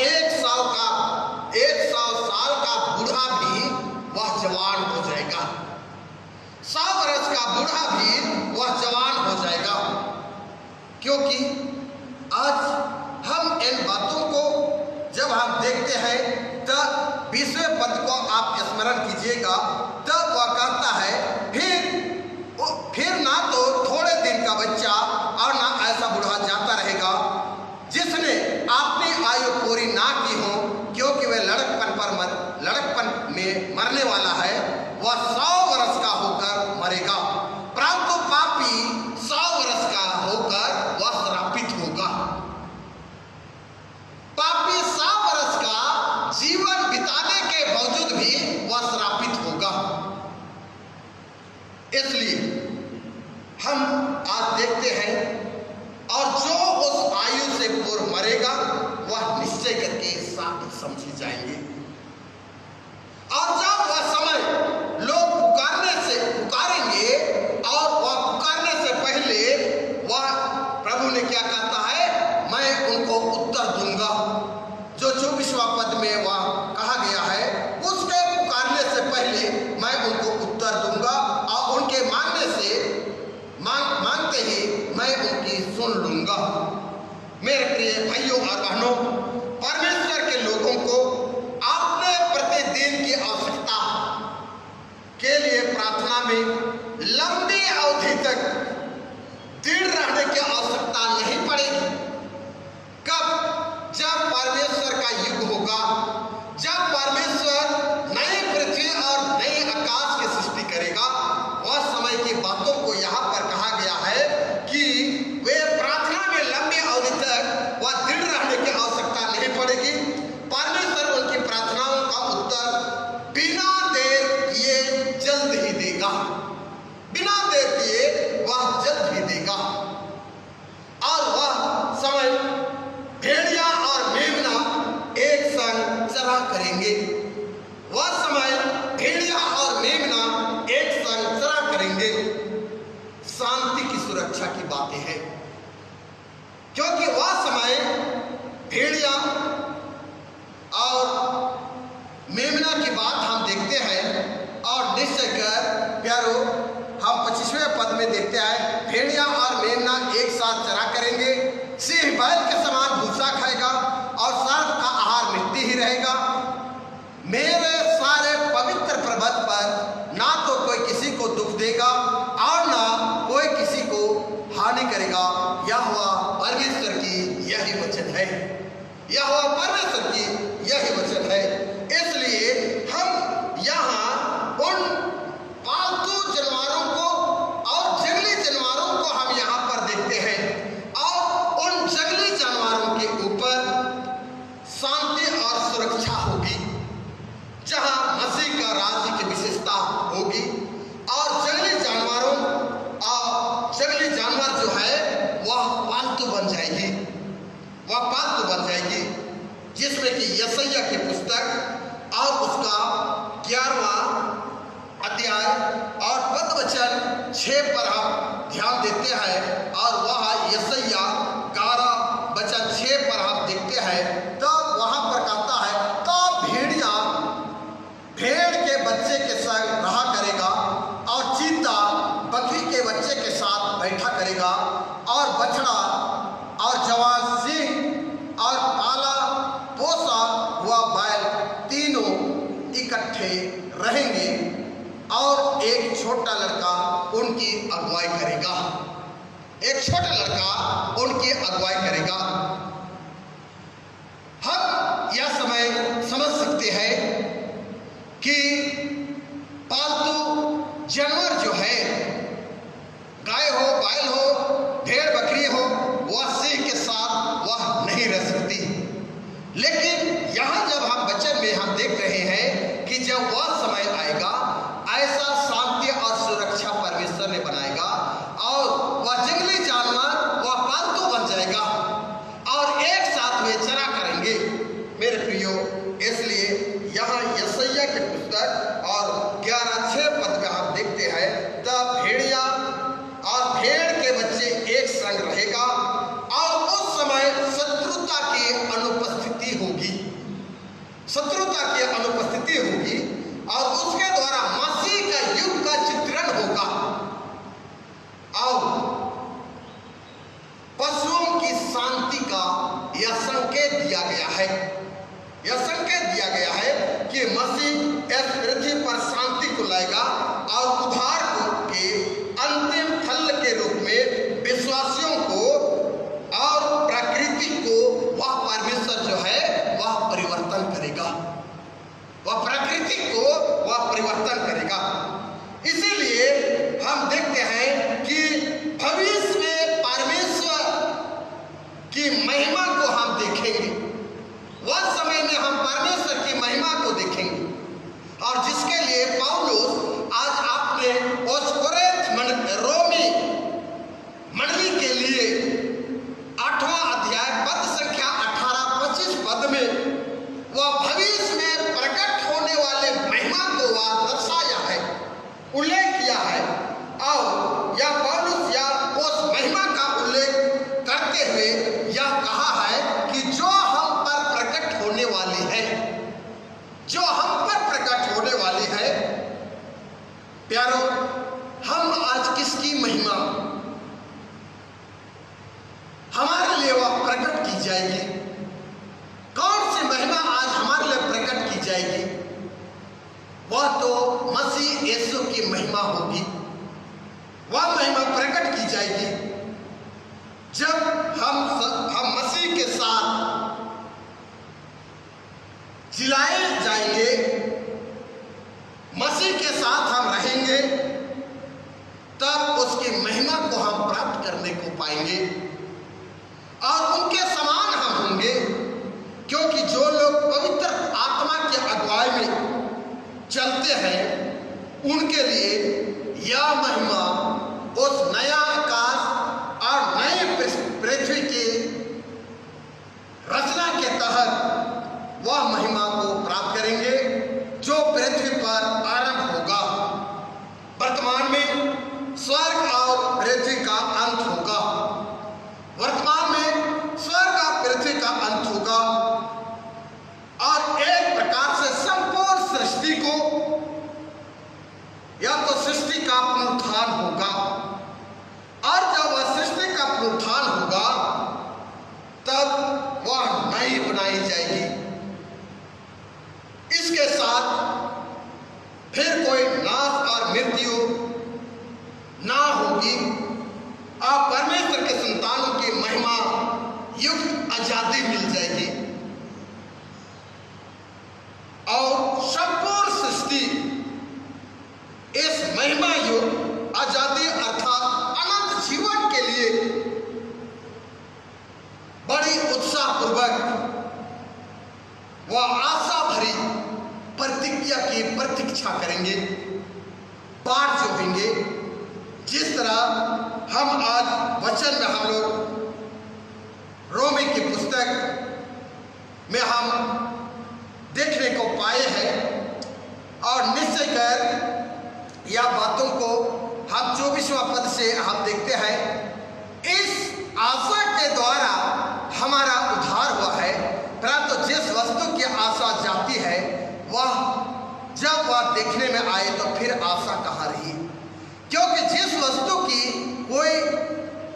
100 साल का बूढ़ा भी वह जवान हो जाएगा। 100 वर्ष का बूढ़ा भी वह जवान हो जाएगा, क्योंकि आज हम इन बातों को जब हम देखते हैं तब 20वें पद को आप स्मरण कीजिएगा। तब वह कहता है फिर ना तो थोड़े दिन का बच्चा और ना ऐसा बूढ़ा जाता रहेगा जिसने अपनी आयु पूरी ना की हो, क्योंकि वह लड़कपन में मरने वाला है। वह 100 वर्ष का होकर मरेगा, परंतु पापी 100 वर्ष का होकर वह श्रापित होगा। पापी 100 वर्ष का जीवन बिताने के बावजूद भी वह श्रापित होगा। इसलिए हम आज देखते हैं, और जो उस आयु से पूर्व मरेगा वह निश्चय करके श्रापित समझे जाएंगे। और जब वह समय लोग पुकारेंगे और वह पुकारने से पहले वह प्रभु ने क्या कहता है, मैं उनको उत्तर दूंगा। जो 24वां पद में वह कहा गया है, उसके पुकारने से पहले मैं उनको उत्तर दूंगा और उनके मांगते ही मैं उनकी सुन लूंगा। मेरे प्रिय भाइयों और बहनों, परमेश्वर के लोगों को अपने प्रतिदिन की आवश्यकता के लिए प्रार्थना में लंबी अवधि तक दृढ़ रहने की आवश्यकता नहीं पड़ेगी। कब? जब परमेश्वर का युग होगा, जब परमेश्वर नई पृथ्वी और नए आकाश की सृष्टि करेगा। वह समय की बातों को यहाँ पर कहा गया है कि वे प्रार्थना में लंबी अवधि तक वह दृढ़ रहने की आवश्यकता नहीं पड़ेगी। परमेश्वर उनकी प्रार्थनाओं का उत्तर बिना देर किए जल्द ही देगा, बिना देर किए वह जल्द ही देगा। और वह समय भेड़िया और मेमना एक संग चरा करेंगे। वह समय भेड़िया और मेमना एक संग चरा करेंगे। शांति की सुरक्षा की बातें हैं, क्योंकि वह समय भेड़िया और मेमना की बात हम देखते हैं। और निश्चय कर प्यारो, हम 25वें पद में देखते हैं, भेड़िया और मेमना एक साथ चरा करेंगे। सिंह बैल के समान भूसा खाएगा और सर्प का आहार मिट्टी ही रहेगा। मेरे सारे पवित्र पर्वत पर ना तो कोई किसी को दुख देगा और ना कोई किसी को हानि करेगा। यहोवा परमेश्वर की यही वचन है, यहोवा परमेश्वर की यही वचन है। इसलिए हम यहाँ उन पालतू जानवरों को और जंगली जानवरों को हम यहाँ पर देखते हैं, और उन जंगली जानवरों के ऊपर शांति और सुरक्षा होगी, जहाँ मसीह का राज्य की विशेषता होगी। और जंगली जानवर जो है वह पालतू बन जाएगी, वह पालतू बन जाएगी, जिसमें कि यशायाह की पुस्तक और उसका 11वां अध्याय और पद वचन 6 पर हम ध्यान देते हैं। और वह यशायाह 11 वचन 6 पर हम देखते हैं, तब वहां पर कहता है, तब भेड़िया भेड़ के बच्चे के संग रहा करेगा और चीता बकरी के बच्चे बछड़ा और जवान सिंह और पाला पोसा हुआ बैल तीनों इकट्ठे रहेंगे और एक छोटा लड़का उनकी अगुवाई करेगा। एक छोटा लड़का उनकी अगुवाई करेगा। हम यह समय समझ सकते हैं कि पालतू जानवर जो है, गाय हो, बैल हो, भेड़ बकरी हो, वह सिंह के साथ वह नहीं रह सकती। लेकिन यहाँ जब हम वचन में हम देख रहे हैं कि जब वह समय आएगा, ऐसा शांति और सुरक्षा परमेश्वर ने बनाएगा और वह जंगली जानवर वह पालतू बन जाएगा और एक साथ वे चरा करेंगे। मेरे प्रियो, इसलिए यहाँ यशायाह के पुस्तक और 11:6 पद में हम देखते हैं, तब भेड़िया और भेड़ के बच्चे एक संग रहेगा और उस समय शत्रुता की अनुपस्थिति होगी। शत्रुता की अनुपस्थिति होगी और उसके द्वारा मसीह का युग का चित्रण होगा और पशुओं की शांति का यह संकेत दिया गया है। यह संकेत दिया गया है कि मसीह इस पृथ्वी पर शांति को लाएगा और उद्धार के अंतिम फल के रूप में विश्वासियों को और प्रकृति को वह परमेश्वर जो है वह परिवर्तन करेगा। वह प्रकृति को वह परिवर्तन करेगा। इसीलिए हम देखते हैं कि भविष्य में परमेश्वर की महिमा को हम देखेंगे। वह समय में हम परमेश्वर की महिमा को देखेंगे और जिसके लिए पौलुस आज आपने उस रोमी मंडली के लिए 8वां अध्याय पद संख्या 18-25 पद में वह भविष्य में प्रकट होने वाले महिमा को वह दर्शाया है, उल्लेख किया है और यह पौलुस या उस महिमा का उल्लेख करते हुए यह कहा है कि जो हम पर प्रकट होने वाली है, जो हम पर प्रकट होने वाली है। प्यारो, हम आज किसकी महिमा हमारे लिए वह प्रकट की जाएगी? कौन सी महिमा आज हमारे लिए प्रकट की जाएगी? वह तो मसीह यीशु की महिमा होगी। वह महिमा प्रकट की जाएगी जब हम मसीह के साथ जिलाए जाएंगे, मसीह के साथ हम रहेंगे, तब उसकी महिमा को हम प्राप्त करने को पाएंगे और उनके समान हम होंगे। क्योंकि जो लोग पवित्र आत्मा की अगुवाई में चलते हैं, उनके लिए यह महिमा उस नया आकाश और नई पृथ्वी की रचना के तहत वह महिमा को प्राप्त करेंगे जो पृथ्वी पर आरंभ होगा। वर्तमान में स्वर्ग और पृथ्वी का अंत होगा। वर्तमान में स्वर्ग और पृथ्वी का अंत होगा और एक प्रकार से संपूर्ण सृष्टि को या तो सृष्टि का पुनरुत्थान होगा और जब वह सृष्टि का पुनरुत्थान होगा तब वह नई बनाई जाएगी। इसके साथ फिर कोई नाश और मृत्यु ना होगी और परमेश्वर के संतानों की महिमा युक्त आजादी मिल जाएगी और संपूर्ण सृष्टि इस महिमा युक्त आजादी अर्थात अनंत जीवन के लिए बड़ी उत्साहपूर्वक व आशा भरी प्रतिज्ञा की प्रतीक्षा करेंगे, बाट जोहेंगे। जिस तरह हम आज वचन में हम लोग रोमी की पुस्तक में हम देखने को पाए हैं और निश्चय कर यह बातों को हम 24वां पद से हम देखते हैं। इस आशा के द्वारा हमारा उद्धार हुआ है, परंतु जिस वस्तु की आशा जाती है वह जब वह देखने में आए तो फिर आशा कहाँ रही? क्योंकि जिस वस्तु की कोई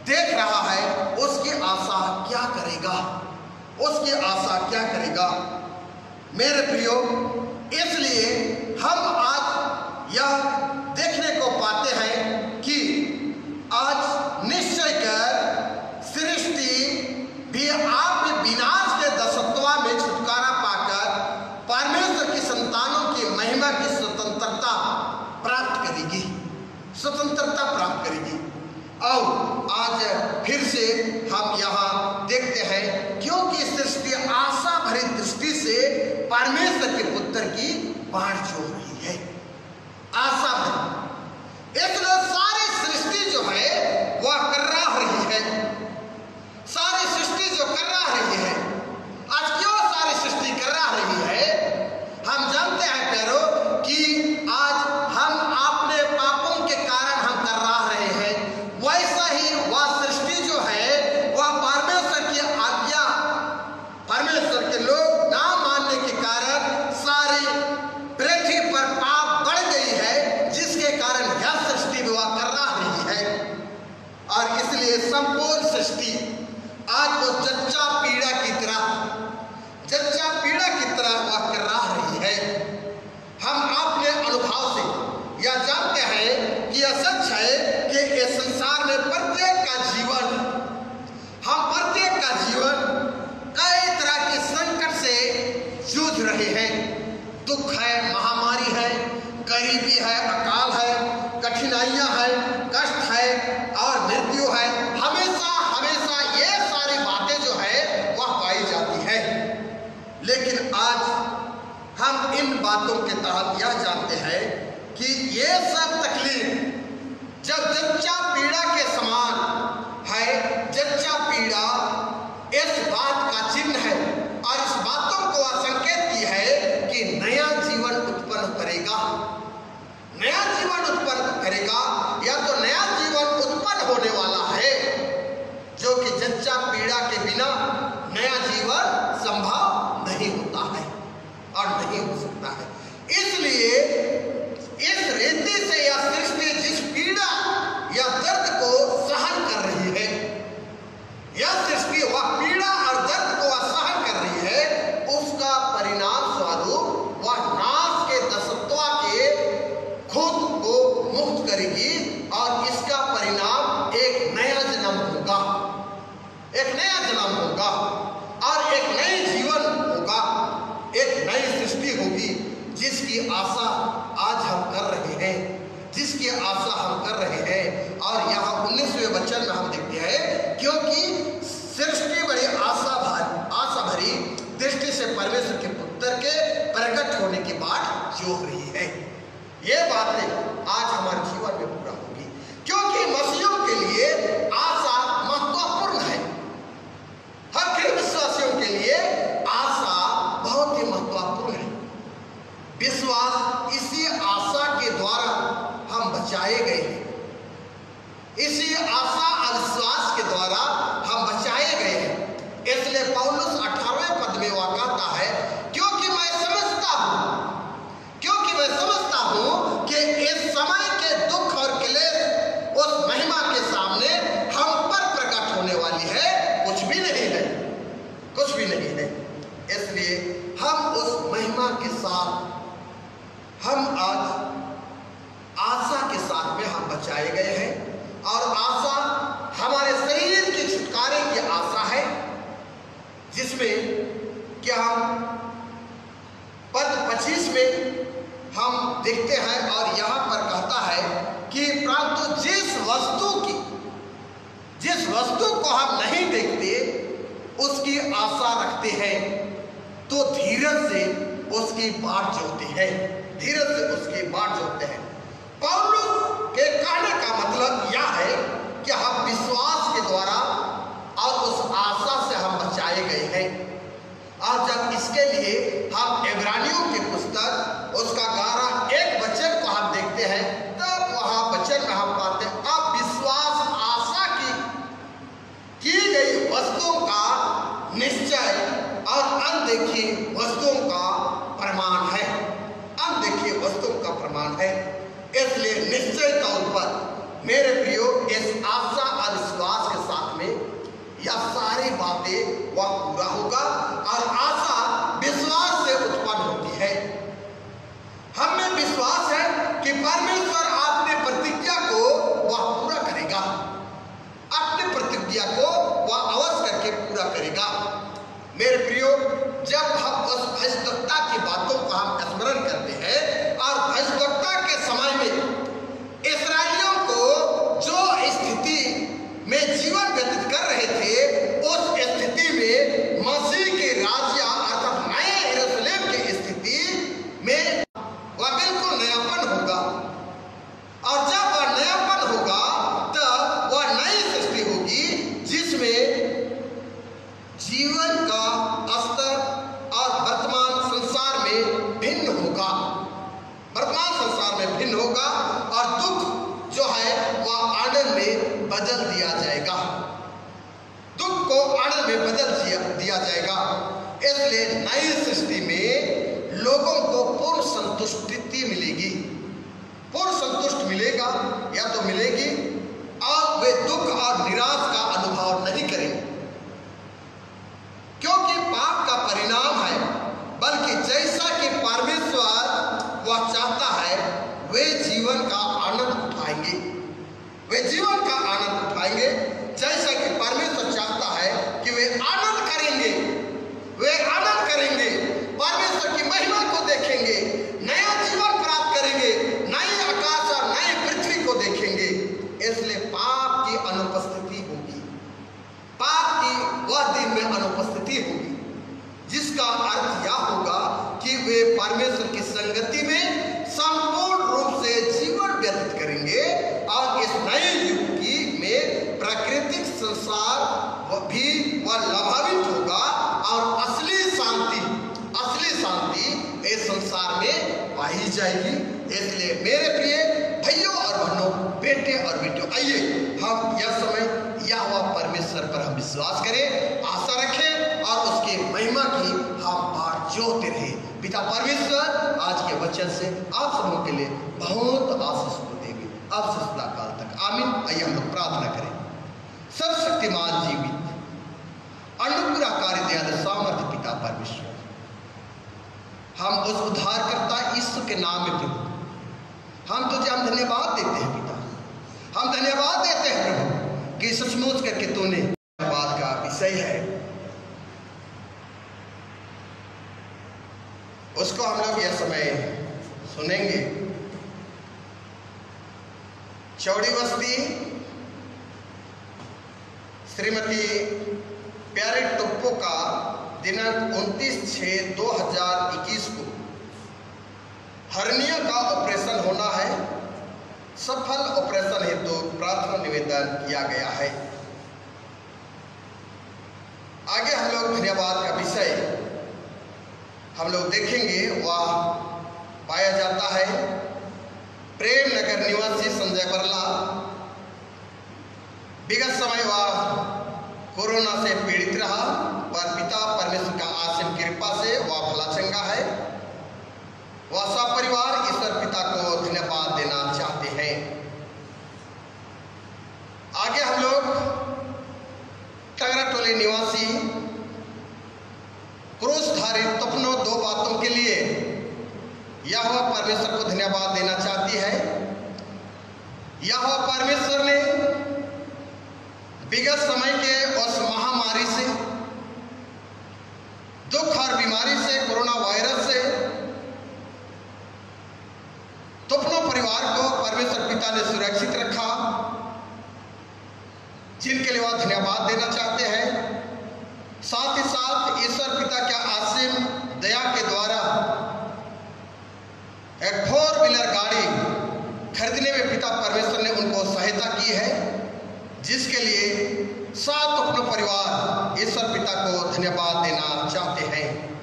देख रहा है उसकी आशा क्या करेगा, उसकी आशा क्या करेगा। मेरे प्रियो, इसलिए हम आज यह देखने को पाते हैं कि आज निश्चय कर सृष्टि भी आप विनाश के दसत्वा में छुटकारा पाकर परमेश्वर की संतानों की महिमा की स्वतंत्रता प्राप्त करेगी, स्वतंत्रता प्राप्त करेगी। और आज फिर से हम यहाँ देखते हैं, क्योंकि सृष्टि आशा भरी दृष्टि से परमेश्वर के पुत्र की बाट जोह रही है, आशा भरी। इसलिए सारी सृष्टि जो है वह कर्राह रही है, सारी सृष्टि जो कर्राह रही है। आज क्यों सारी सृष्टि कर्राह रही है? हम जानते हैं प्यारो कि आज हम अपने पापों के कारण हम कर्राह रहे हैं। वैसा ही वह सृष्टि जो है वह परमेश्वर की आज्ञा, परमेश्वर के लोग ना मानने के कारण सारी पृथ्वी पर पाप बढ़ गई है, जिसके कारण यह सृष्टि भी वह कर्राह रही है। और इसलिए संपूर्ण सृष्टि आज वो जच्चा पीड़ा की तरह वह कर्राह रही है। हम अपने अनुभव से यह जानते हैं कि यह सच है कि इस संसार में प्रत्येक का जीवन कई तरह के संकट से जूझ रहे हैं। दुख है, महामारी है, गरीबी है, अकाल है, कठिनाइयां है, कष्ट है और मृत्यु है। हमेशा ये सारी बातें जो है वह पाई जाती है। लेकिन आज हम इन बातों के तहत यह जानते हैं कि ये सब तकलीफ जब जच्चा पीड़ा के समान है, जच्चा पीड़ा इस बात का चिन्ह है और इस बातों को संकेत की है कि नया जीवन उत्पन्न करेगा, नया जीवन उत्पन्न करेगा, या तो नया जीवन उत्पन्न होने वाला है, जो कि जच्चा पीड़ा के बिना नया जीवन संभव नहीं होता है और नहीं हो सकता है। इसलिए इस रीति से यह सृष्टि जिस पीड़ा या दर्द को सहन कर रही है, यह सृष्टि वह पीड़ा और दर्द को वह सहन कर रही है, उसका परिणाम स्वरूप वह नाश के दसत्वा के खुद को मुक्त करेगी और इसका परिणाम एक नया जन्म होगा, एक नया जन्म होगा और एक नई जीवन होगा, एक नई सृष्टि होगी, जिसकी आशा आज हम कर रहे हैं, जिसकी आशा हम कर रहे हैं। और यहाँ 19वें वचन में हम देखते हैं, क्योंकि सृष्टि बड़ी आशा भरी दृष्टि से परमेश्वर के पुत्र के प्रकट होने की बाट जोह रही है। ये बातें आज हमारे जीवन में पूरा होगी, क्योंकि मसीहों के लिए आशा महत्वपूर्ण है। हर विश्वासियों के लिए आशा बहुत ही महत्वपूर्ण है। विश्वास, इसी आशा के द्वारा हम बचाए गए हैं, इसी आशा और विश्वास के द्वारा हम बचाए गए हैं। इसलिए पौलुस 18वें पद में वह कहता है, क्योंकि मैं समझता हूं कि इस समय के दुख और क्लेश उस महिमा के सामने हम पर प्रकट होने वाली है, कुछ भी नहीं है। इसलिए हम उस महिमा के साथ, हम आज आशा के साथ में हम बचाए गए हैं। और आशा हमारे शरीर के छुटकारे की आशा है, जिसमें क्या हम पद 25 में हम देखते हैं और यहाँ पर कहता है कि परंतु जिस वस्तु को हम नहीं देखते उसकी आशा रखते हैं, तो धीरज से उसकी बाट जोहते हैं, पौलुस के कहने का मतलब यह है कि हम विश्वास के द्वारा और उस आशा से हम बचाए गए हैं। और जब इसके लिए हम इब्रानियों की पुस्तक उसका 11 वचन को हम देखते हैं, तब वहां वचन में हम पाते हैं, अब विश्वास आशा की गई वस्तुओं का निश्चय और अनदेखी वस्तुओं का प्रमाण है, अनदेखी वस्तुओं का प्रमाण है। इसलिए निश्चय तौर पर मेरे प्रियो, इस आशा और विश्वास के या सारी बातें वह पूरा होगा। और आशा विश्वास से उत्पन्न होती है। हमें विश्वास है कि परमेश्वर अपने प्रतिज्ञा को वह पूरा करेगा, अपने प्रतिज्ञा को वह अवश्य करके पूरा करेगा। मेरे प्रियो, जब हम उस भविष्यवक्ता की बातों को हम स्मरण करते हैं और भविष्यवक्ता के समय में इस्राएलियों को जो स्थिति में जीवन व्यतीत कर रहे थे, उस स्थिति में मसीह के राज्य अर्थात नए यरूशलेम की स्थिति में वह बिल्कुल नयापन होगा। और जब वह नयापन होगा तब वह नई सृष्टि होगी जिसमें जीवन का स्तर और वर्तमान संसार में भिन्न होगा, वर्तमान संसार में भिन्न होगा और दुख जो है वह आनंद में बदल दिया जाएगा, दुख को आनंद में बदल दिया जाएगा। इसलिए नई सृष्टि में लोगों को पूर्ण संतुष्टि मिलेगी, पूर्ण संतुष्ट मिलेगा या तो मिलेगी, और वे दुख और निराश का अनुभव नहीं करेंगे, क्योंकि पाप का परिणाम है। बल्कि जैसा कि परमेश्वर वह चाहता है वे जीवन का आनंद उठाएंगे, वे जीवन का आनंद उठाएंगे जैसा कि परमेश्वर चाहता है कि वे आनंद करेंगे, वे आनंद करेंगे, परमेश्वर की महिमा को देखेंगे, नया जीवन प्राप्त करेंगे, नए आकाश और नई पृथ्वी को देखेंगे। इसलिए पाप की अनुपस्थिति होगी, पाप की वह दिन में अनुपस्थिति होगी, जिसका अर्थ यह होगा कि वे परमेश्वर की संगति में संपूर्ण रूप से जीवन व्यतीत करेंगे। और इस नए युग की में प्राकृतिक संसार भी वह लाभान्वित होगा और असली शांति इस संसार में पाई जाएगी। इसलिए मेरे प्रिय भाइयों और बहनों, बेटे और बेटियों, आइए हम यह समय यहोवा परमेश्वर पर हम विश्वास करें, आशा रखें और उसके महिमा की हम बाट जोते रहें। पिता परमेश्वर आज के वचन से आप सबों के लिए बहुत आशीष को देंगे अब से सदा काल तक, आमीन। आइए हम लोग प्रार्थना करें। सर्वशक्तिमान जीवित अनुग्रहकारी दयालु सामर्थ्य पिता परमेश्वर, हम उस उद्धारकर्ता यीशु के नाम में प्रभु हम तुझे हम धन्यवाद देते हैं पिता, हम धन्यवाद देते हैं प्रभु कि सचमुच करके तूने बात का विषय है, उसको हम लोग यह समय सुनेंगे। चौड़ी बस्ती श्रीमती प्यारे टोप्पो का दिनांक 29/6/2021 को हर्निया का ऑपरेशन होना है। सफल ऑपरेशन हेतु प्रार्थना निवेदन किया गया है। आगे हम लोग धन्यवाद का विषय हम लोग देखेंगे, वह पाया जाता है प्रेम नगर निवासी संजय बरला। विगत समय वह कोरोना से पीड़ित रहा, पर पिता परमेश्वर का असीम कृपा से वह भला चंगा है। वह सब परिवार ईश्वर पिता को धन्यवाद देना चाहते हैं। आगे हम लोग टगराटोली निवासी क्रूसधारी तपनो 2 बातों के लिए यहोवा परमेश्वर को धन्यवाद देना चाहती है। यहोवा परमेश्वर ने विगत समय के उस महामारी से, दुख और बीमारी से, कोरोना वायरस से तपनो परिवार को परमेश्वर पिता ने सुरक्षित रखा, जिनके लिए वह धन्यवाद देना चाहते हैं। साथ ही साथ ईश्वर पिता के असीम दया के द्वारा एक 4-व्हीलर गाड़ी खरीदने में पिता परमेश्वर ने उनको सहायता की है, जिसके लिए सात अपना परिवार ईश्वर पिता को धन्यवाद देना चाहते हैं।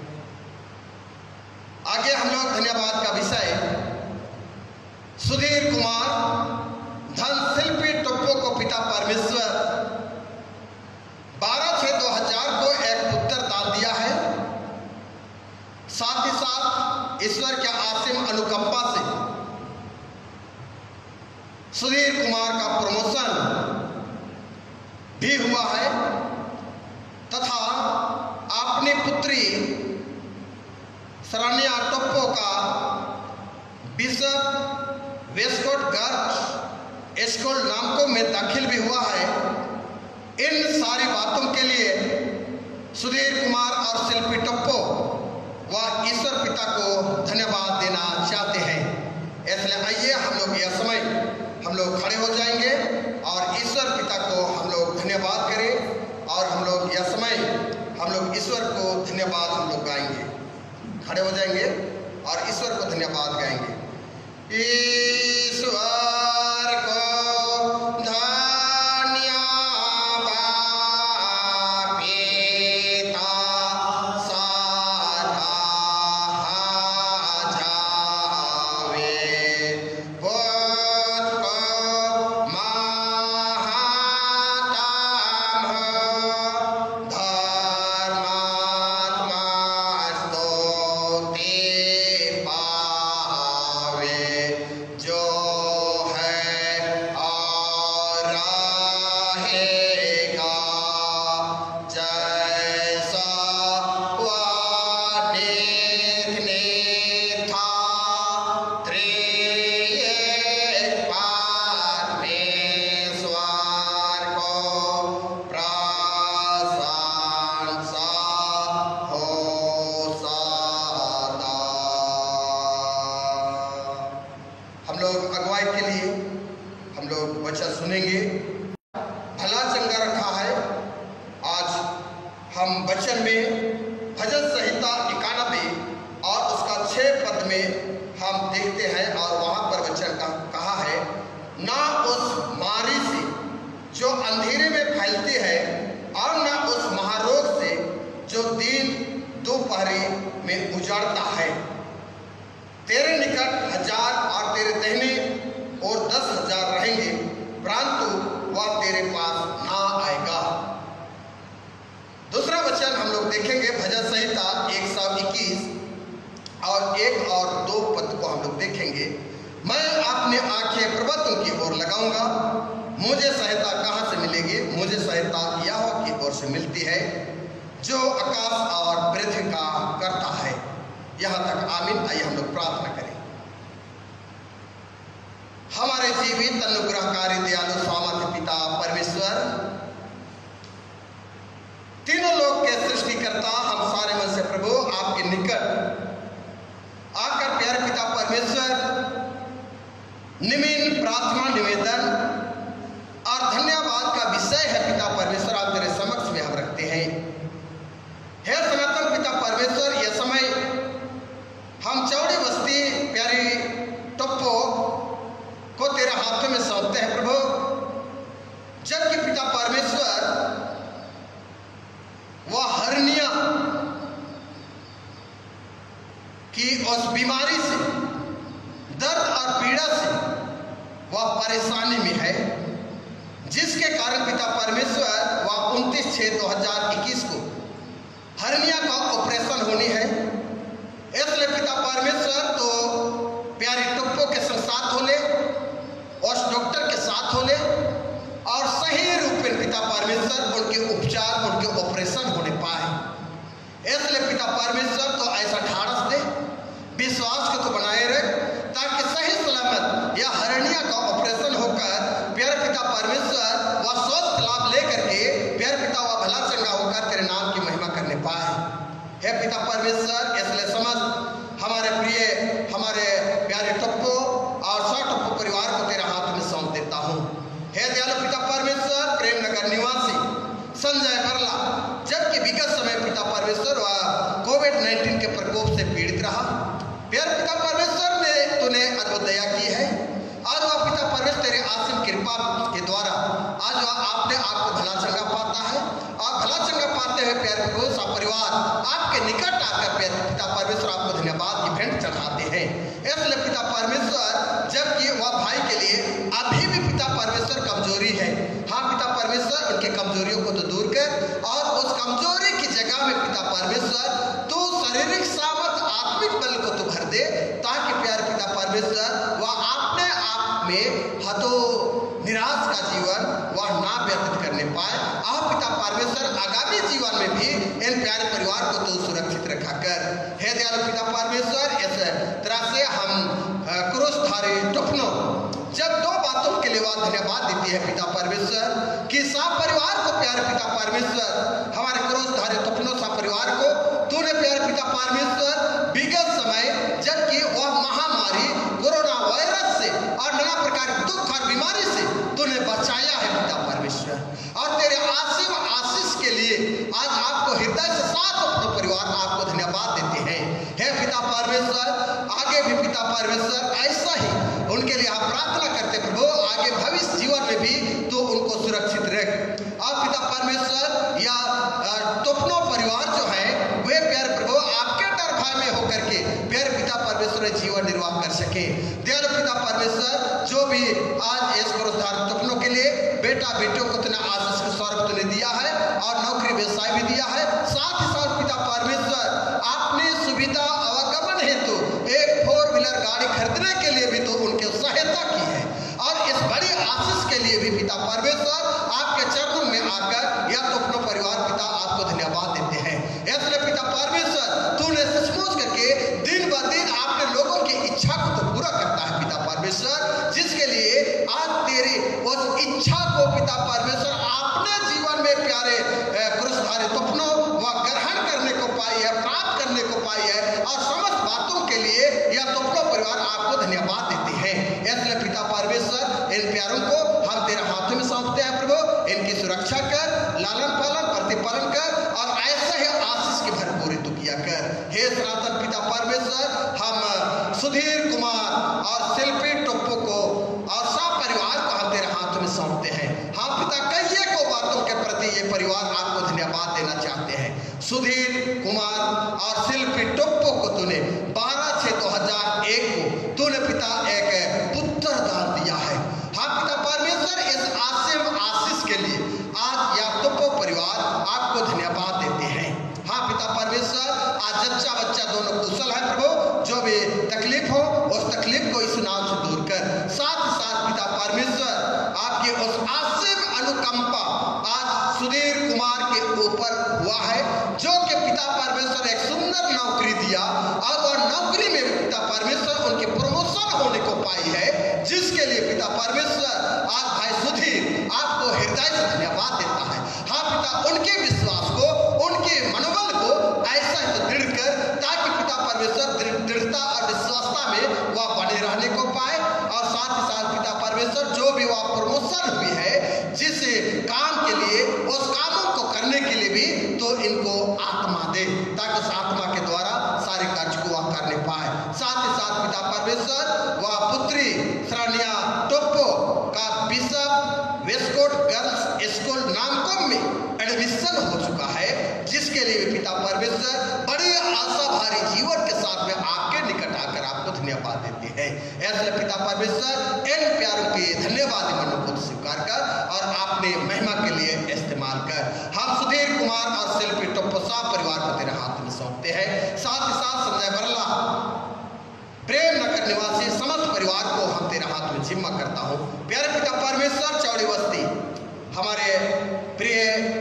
आगे हम लोग धन्यवाद का विषय सुधीर कुमार धन शिल्पी टोप्पो को पिता परमेश्वर 12/6/2000 को एक पुत्र दान दिया है। साथ ही साथ ईश्वर के असीम अनुकंपा से सुधीर कुमार का प्रमोशन भी हुआ है। तथा अपनी पुत्री शरण्या टोप्पो का बिशप वेस्टकोट गर्ल्स स्कूल नामको में दाखिल भी हुआ है। इन सारी बातों के लिए सुधीर कुमार और शिल्पी टोप्पो व ईश्वर पिता को धन्यवाद देना चाहते हैं। इसलिए आइए हम लोग यह समय हम लोग खड़े हो जाएंगे और ईश्वर पिता को हम लोग धन्यवाद करें और हम लोग यह समय हम लोग ईश्वर को धन्यवाद हम लोग गाएंगे। खड़े हो जाएंगे और ईश्वर को धन्यवाद गाएंगे। ईश्वर को सुनेंगे। भला चंगा रखा है। आज हम वचन में भजन संहिता 91 और उसका 6 पद में हम देखते हैं और वहाँ पर वचन कहा है, ना उस मारी से जो अंधेरे में फैलती है और ना उस महारोग से जो दिन दोपहरी में उजाड़ता है। तेरे निकट 1000 और तेरे दाहिने और 10,000 रहेंगे, परंतु वह तेरे पास ना आएगा। दूसरा वचन हम लोग देखेंगे भजन संहिता 121 और 1 और 2 पद को हम लोग देखेंगे। मैं अपनी आंखें पर्वतों की ओर लगाऊंगा, मुझे सहायता कहाँ से मिलेगी? मुझे सहायता यहोवा की ओर से मिलती है जो आकाश और पृथ्वी का करता है। यहाँ तक आमीन। आइए हम लोग प्रार्थना करें। हमारे जीवित अनुग्रहकारी दयालु स्वामी पिता परमेश्वर, तीनों लोक के सृष्टिकर्ता, हम सारे मन से प्रभु आपके निकट आकर प्यारे पिता परमेश्वर निम्न प्रार्थना निवेदन और धन्यवाद का विषय है पिता परमेश्वर, आप तेरे समक्ष में हम रखते हैं। हे सनातन पिता परमेश्वर, यह समय हम चौड़ी बस्ती प्यारी टोप्पो को तेरे हाथों में सौंपते हैं प्रभु। जबकि पिता परमेश्वर वह हर्निया की उस बीमारी से, दर्द और पीड़ा से वह परेशानी में है, जिसके कारण पिता परमेश्वर वह 29/6/2021 को हर्निया का ऑपरेशन होनी है। इसलिए पिता परमेश्वर तो प्यारी टोप्पो के साथ हो ले, उस डॉक्टर के साथ हो ले और सही रूप में पिता परमेश्वर उनके उपचार, उनके ऑपरेशन होने पाए। इसलिए पिता परमेश्वर तो ऐसा ढाढ़स दे, विश्वास को तो बनाए रहे, ताकि सही सलामत यह हर्निया का ऑपरेशन होकर प्यारे पिता परमेश्वर वह स्वस्थ लाभ लेकर के प्यारे पिता वह भला चंगा होकर तेरे नाम की महिमा करने पाए। हे पिता परमेश्वर, इसलिए समझ हमारे प्रिय, हमारे प्यारे टोप्पो और सौ टोप्पो परिवार को तेरे हाथ में सौंप देता हूँ। हे दयालु पिता परमेश्वर, प्रेम नगर निवासी संजय बरला, जबकि विगत समय पिता परमेश्वर वह कोविड-19 के प्रकोप से पीड़ित रहा, प्यारे पिता परमेश्वर ने तूने अद्भुत दया की है। आज वह पिता परमेश्वर तेरे आसीम कृपा के द्वारा आज वह आपने आपको भला चंगा पाता है और भला चंगा पाते हुए प्यारे प्रभु सा परिवार आपके निकट आकर प्यारे पिता परमेश्वर आपको धन्यवाद की भेंट चढ़ाते हैं। इसलिए पिता परमेश्वर, जबकि वह भाई के लिए अभी भी पिता परमेश्वर कमजोरी है, हाँ पिता परमेश्वर उनके कमजोरियों को तो दूर कर और उस कमजोरी की जगह में पिता परमेश्वर तू शारीरिक सामर्थ, आत्मिक बल को तो भर दे, ताकि प्यारे पिता परमेश्वर वह अपने आप में हतो निराश का जीवन वह ना व्यतीत करने पाए। आप पिता परमेश्वर आगामी जीवन में भी इन प्यारे परिवार को तो सुरक्षित रखा कर। हे दयालु पिता परमेश्वर, इस तरह से हम क्रूसधारी टुकनों जब दो बातों के लिए वह धन्यवाद देती है पिता परमेश्वर कि सब परिवार को प्यारे पिता परमेश्वर, हमारे क्रूसधारी टुकनों सब परिवार को तूने प्यारे पिता परमेश्वर विगत समय जबकि वह महामारी कोरोना वायरस से और नाना प्रकार के दुख और बीमारी से तूने बचाया है पिता परमेश्वर। और तेरे आशीष आशीष के लिए आज आपको हृदय से साथ अपने परिवार आपको धन्यवाद देते हैं। हे पिता परमेश्वर, आगे भी पिता परमेश्वर ऐसा ही उनके लिए आप प्रार्थना करते प्रभु, आगे भविष्य जीवन में भी तो उनको सुरक्षित रख। और पिता परमेश्वर या टोपनो परिवार जो है वे प्यारे प्रभु आपके डर भय में होकर के प्यारे पिता परमेश्वर जीवन निर्वाह कर सके। दयालु पिता परमेश्वर, जो भी आज इस क्रूसधारी टोपनों के लिए बेटा बेटियों को तूने आशीष के स्वरूप तूने दिया है और नौकरी व्यवसाय भी दिया है, साथ ही साथ पिता परमेश्वर अपनी सुविधा आवागमन हेतु एक 4 व्हीलर गाड़ी खरीदने के लिए भी तो उनकी सहायता की है। और इस बड़ी आशीष के लिए भी पिता परमेश्वर आपके चरणों में आकर या तो अपना परिवार पिता आपको धन्यवाद देते हैं। इसलिए पिता परमेश्वर तूने सचमुच करके दिन ब दिन आपने लोगों की इच्छा को तो पूरा करता है पिता परमेश्वर, जिसके लिए आज तेरी उस इच्छा को पिता परमेश्वर आपने जीवन में प्यारे क्रूसधारी टुकनों व ग्रहण करने को पाई है, प्राप्त करने को पाई है। और समस्त बातों के लिए यह टुकनों परिवार आपको धन्यवाद देते हैं। इसलिए पिता परमेश्वर इन प्यारों को हम तेरे हाथों में सौंपते हैं प्रभु, इनकी सुरक्षा कर, लालन पालन प्रतिपालन कर और ऐसे ही आशीष की भरपूरी तू किया कर। हे सनातन पिता परमेश्वर, हम सुधीर कुमार और शिल्पी टोप्पो को और सब परिवार को हम तेरे हाथों में सौंपते हैं। हाँ पिता, कई को बातों के प्रति ये परिवार आपको धन्यवाद देना चाहते हैं। सुधीर कुमार और शिल्पी टोप्पो को तूने 12/6/2001 को तूने पिता एक पुत्र दान दिया है। हाँ पिता परमेश्वर, इस आशीष के लिए आज यह टोप्पो परिवार आपको धन्यवाद देते हैं। हाँ पिता परमेश्वर, आज जच्चा बच्चा दोनों कुशल है प्रभु, जो भी तकलीफ हो उस तकलीफ को इस नाम से दूर कर। साथ ही साथ पिता परमेश्वर आपकी उस आशीष अनुकंपा आज सुधीर कुमार के ऊपर हुआ है, जो कि पिता परमेश्वर एक सुंदर नौकरी दिया और वह नौकरी में पिता परमेश्वर उनकी प्रमोशन होने को पाई है, जिसके लिए पिता परमेश्वर आज भाई सुधीर आपको हृदय से धन्यवाद देता है। हाँ पिता, उनके विश्वास को, उनके मनोबल को ऐसा ही तो दृढ़ कर, ताकि पिता परमेश्वर दृढ़ता और विश्वासता में वह बने रहने को पाए। और साथ ही साथ पिता परमेश्वर जो भी वह प्रमोशन हुई है जिस काम के लिए, उस कामों को करने के लिए भी तो इनको आत्मा दे, ताकि उस आत्मा के द्वारा सारे कार्य को वह करने पाए। साथ ही साथ पिता परमेश्वर वह पुत्री श्रानिया टोप्पो का bishop westcott girls school Namkom में एडमिशन हो चुका है, जिसके लिए पिता परमेश्वर बड़ी आशा भारी जीवन के साथ में आपके निकट आकर आपको धन्यवाद देते हैं। ऐसे पिता परमेश्वर इन प्यारों के धन्यवाद मनों को स्वीकार कर और आपने महिमा के लिए इस्तेमाल कर। हम सुधीर कुमार और शिल्पी टोप्पो परिवार को तेरे हाथ में सौंपते हैं। साथ ही साथ संजय बरला प्रेम नगर निवासी समस्त परिवार को हम तेरे हाथ में जिम्मा करता हूँ। प्यारे पिता परमेश्वर, चौड़ी बस्ती हमारे प्रिय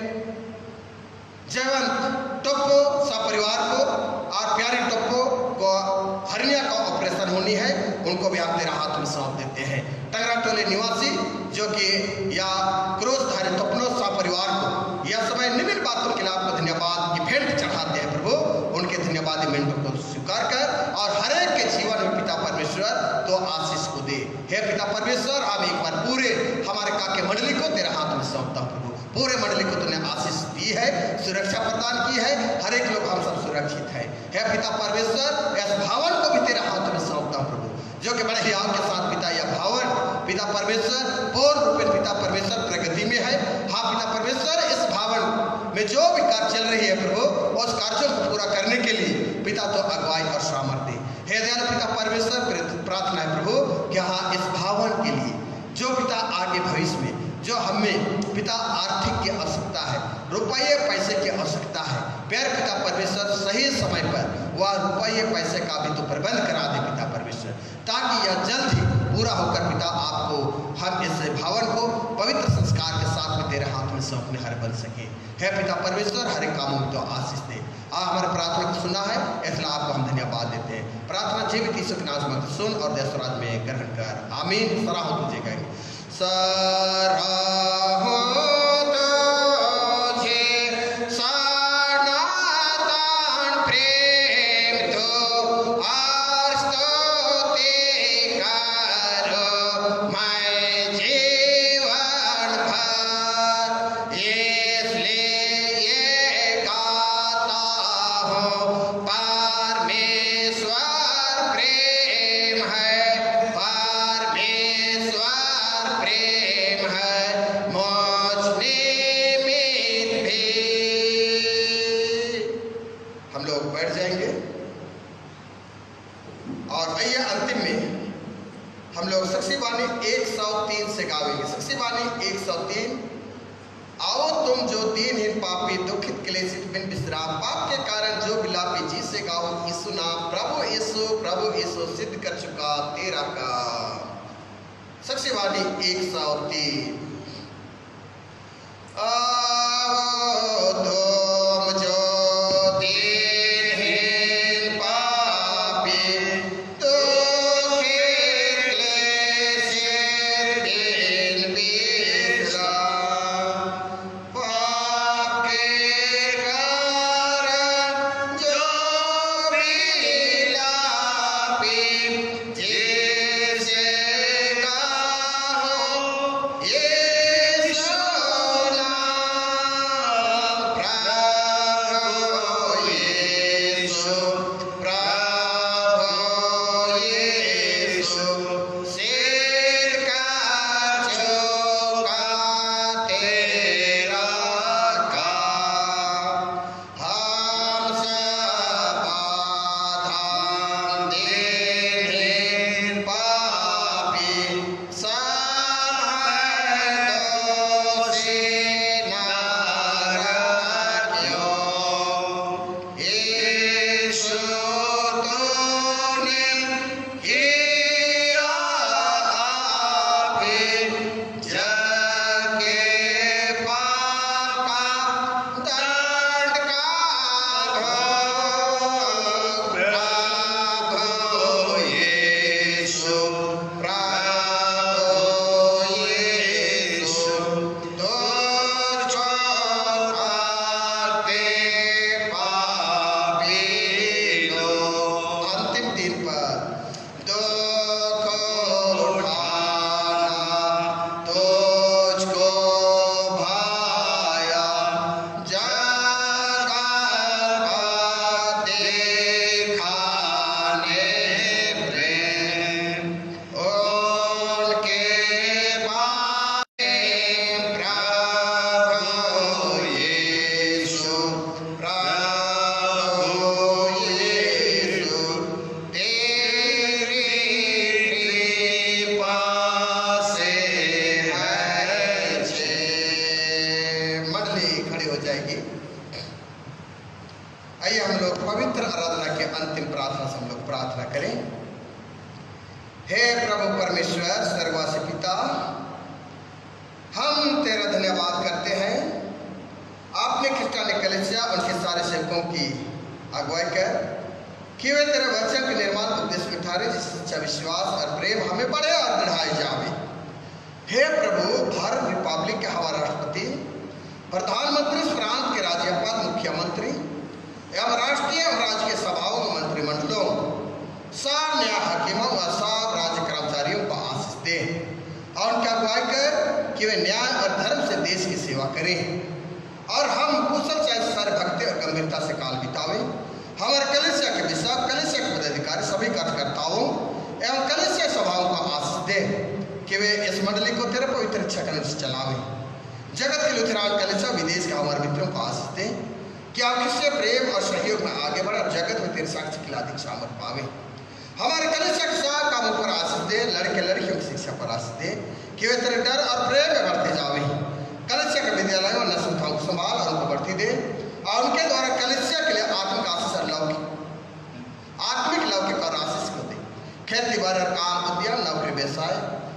जयवंत टोप्पो परिवार को और प्यारी टोप्पो को हर्निया का ऑपरेशन होनी है, उनको भी आप तेरे हाथ में सौंप देते हैं। टगरा टोले निवासी जो कि या क्रूसधारी टोपनो परिवार को यह समय निम्न बातों के लिए आपको धन्यवाद की भेंट चढ़ाते हैं प्रभु, उनके धन्यवाद मिनटों को स्वीकार कर और हर एक के जीवन में पिता परमेश्वर तो आशीष को दे। हे पिता परमेश्वर, हम एक बार पूरे हमारे काके मंडली को तेरे हाथ में सौंपता हूँ प्रभु। पूरे मंडली को तूने आशीष दी है, सुरक्षा प्रदान की है, हर एक लोग हम सब सुरक्षित है। हे पिता परमेश्वर, इस भवन को भी तेरे हाथ में सौंपता हूँ प्रभु, जो कि बड़े हियाव के साथ पिता यह भवन पिता परमेश्वर पूर्ण रूप पिता परमेश्वर प्रगति में है। हाँ पिता परमेश्वर, इस भवन में जो भी कार्य चल रही है प्रभु, उस कार्यों को पूरा करने के लिए पिता तो अगुवाई और सामर्थ्य दे। हे दयालु पिता परमेश्वर, प्रार्थना है प्रभु कि हाँ इस भवन के लिए जो पिता आगे भविष्य में जो हमें पिता आर्थिक की आवश्यकता है, रुपये पैसे की आवश्यकता है, प्यारे पिता परमेश्वर सही समय पर वह रुपये पैसे का भी तो प्रबंध करा दे पिता परमेश्वर, ताकि यह जल्द ही पूरा होकर पिता आपको हम इस भवन को पवित्र संस्कार के साथ में तेरे हाथ में सौंपने हर बन सके। है पिता परमेश्वर, हर एक कामों में तो आशीष दे। हमारे प्रार्थना को सुना है, इसलिए आपको हम धन्यवाद देते हैं। प्रार्थना जीवित यीशु के नाम में सुन और देश राज में ग्रहण कर। आमीन। सराहो तुझे गाएंगे। सराहो सिद्ध कर चुका तेरा काम। सक्सेवानी 103।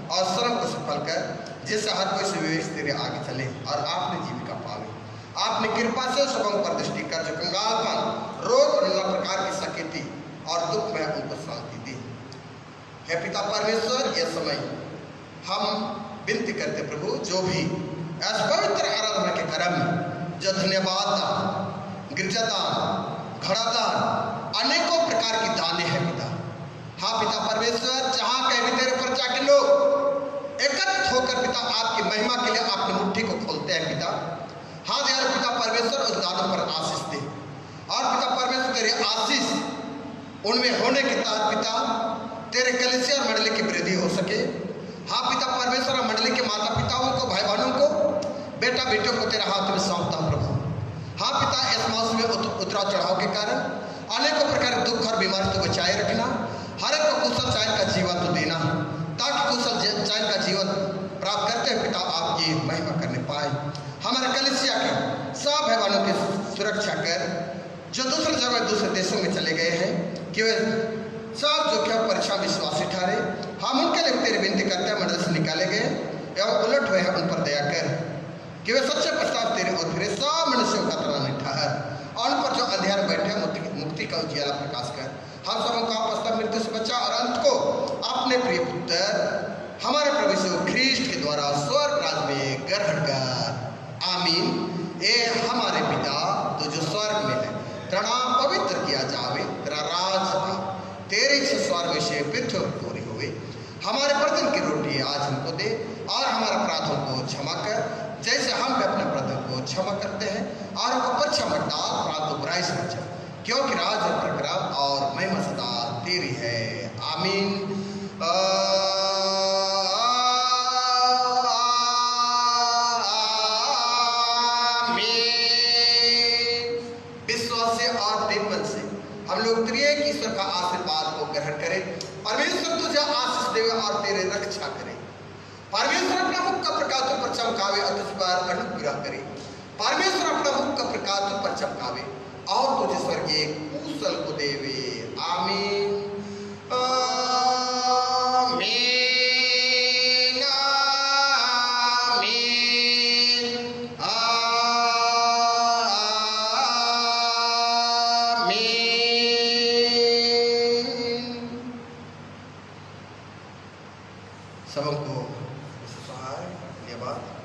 और श्रम को सफल कर, जिससे हर कोई सुविवेश तेरे आगे चले और आपने जीविका पावे। आपने कृपा से सबों पर दृष्टि कर, जो कंगालपन, रोग और नाना प्रकार की सकेती और दुख में उनको शांति दी। हे पिता परमेश्वर, यह समय हम विनती करते प्रभु, जो भी ऐसे पवित्र आराधना के क्रम में जो धन्यवाद दान, गिरजादान, घड़ादान, अनेकों प्रकार की दाने हैं पिता। हाँ पिता परमेश्वर, जहाँ कहीं भी तेरे प्रजा के लोग एकत्रित होकर पिता आपकी महिमा के लिए अपनी मुट्ठी को खोलते हैं पिता। हाँ दयालु पिता परमेश्वर, उस दानों पर आशीष दे और पिता परमेश्वर तेरी आशीष उनमें होने के तहत पिता तेरे कलीसिया और मंडली की वृद्धि हो सके। हाँ पिता परमेश्वर, मंडली के माता पिताओं को, भाई बहनों को, बेटा बेटियों को तेरे हाथ में सौंपता हूँ प्रभु। हाँ पिता, इस मौसम में उतराव चढ़ाव के कारण अनेकों प्रकार के दुख और बीमारी तो बचाए रखना। हर एक को कुशल चैन का जीवन तो देना, ताकि कुशल चैन का जीवन प्राप्त करते हुए पिता आपकी महिमा करने पाए। हमारे कलीसिया के सब भाई बहनों की सुरक्षा कर, जो दूसरे जगह दूसरे देशों में चले गए हैं, कि वे सब जो क्या परीक्षा विश्वासी ठहरे। हम उनके लिए तेरी विनती करते हैं, मंडल से निकाले गए एवं उलट हुए हैं, उन पर दया कर कि वे सच्चे पश्चात तेरे और फिर सब मनुष्यों का तरह नहीं ठहर, और उन पर जो अंधेरे बैठे मुक्ति का उजियाला प्रकाश कर। हम सबों को आपस मृत्यु से बचा और अंत को अपने प्रिय पुत्र हमारे प्रभु यीशु ख्रीष्ट के द्वारा स्वर्ग राज में ग्रहण कर। आमीन। ए हमारे पिता तो जो स्वर्ग में है, तेरा नाम पवित्र किया जावे, तेरा राज आए, तेरी इच्छा स्वर्ग में से पृथ्वी पर पूरी हुई। हमारे प्रतिदिन की रोटी आज हमको दे, और हमारे अपराधों को क्षमा कर, जैसे हम भी अपने अपराधों को क्षमा करते हैं, और हमको परीक्षा मत डाल, परंतु बुराई से बचा, क्योंकि राज और प्रताप और महिमा सदा तेरी है। आमीन। विश्वास से और दीनपन से हम लोग त्रिएक ईश्वर का आशीर्वाद को ग्रहण करें। परमेश्वर तुझे आशीष देवे और तेरे रक्षा करे। परमेश्वर अपना मुख का प्रकाश तुझ पर चमकावे और तुझ पर अनुग्रह करे। परमेश्वर अपना मुख का प्रकाश तुझ पर चमकावे और तुझे स्वर्गीय कुशल को देवे। आमीन। आमीन। आमीन। आमीन। सबको सहाय धन्यवाद।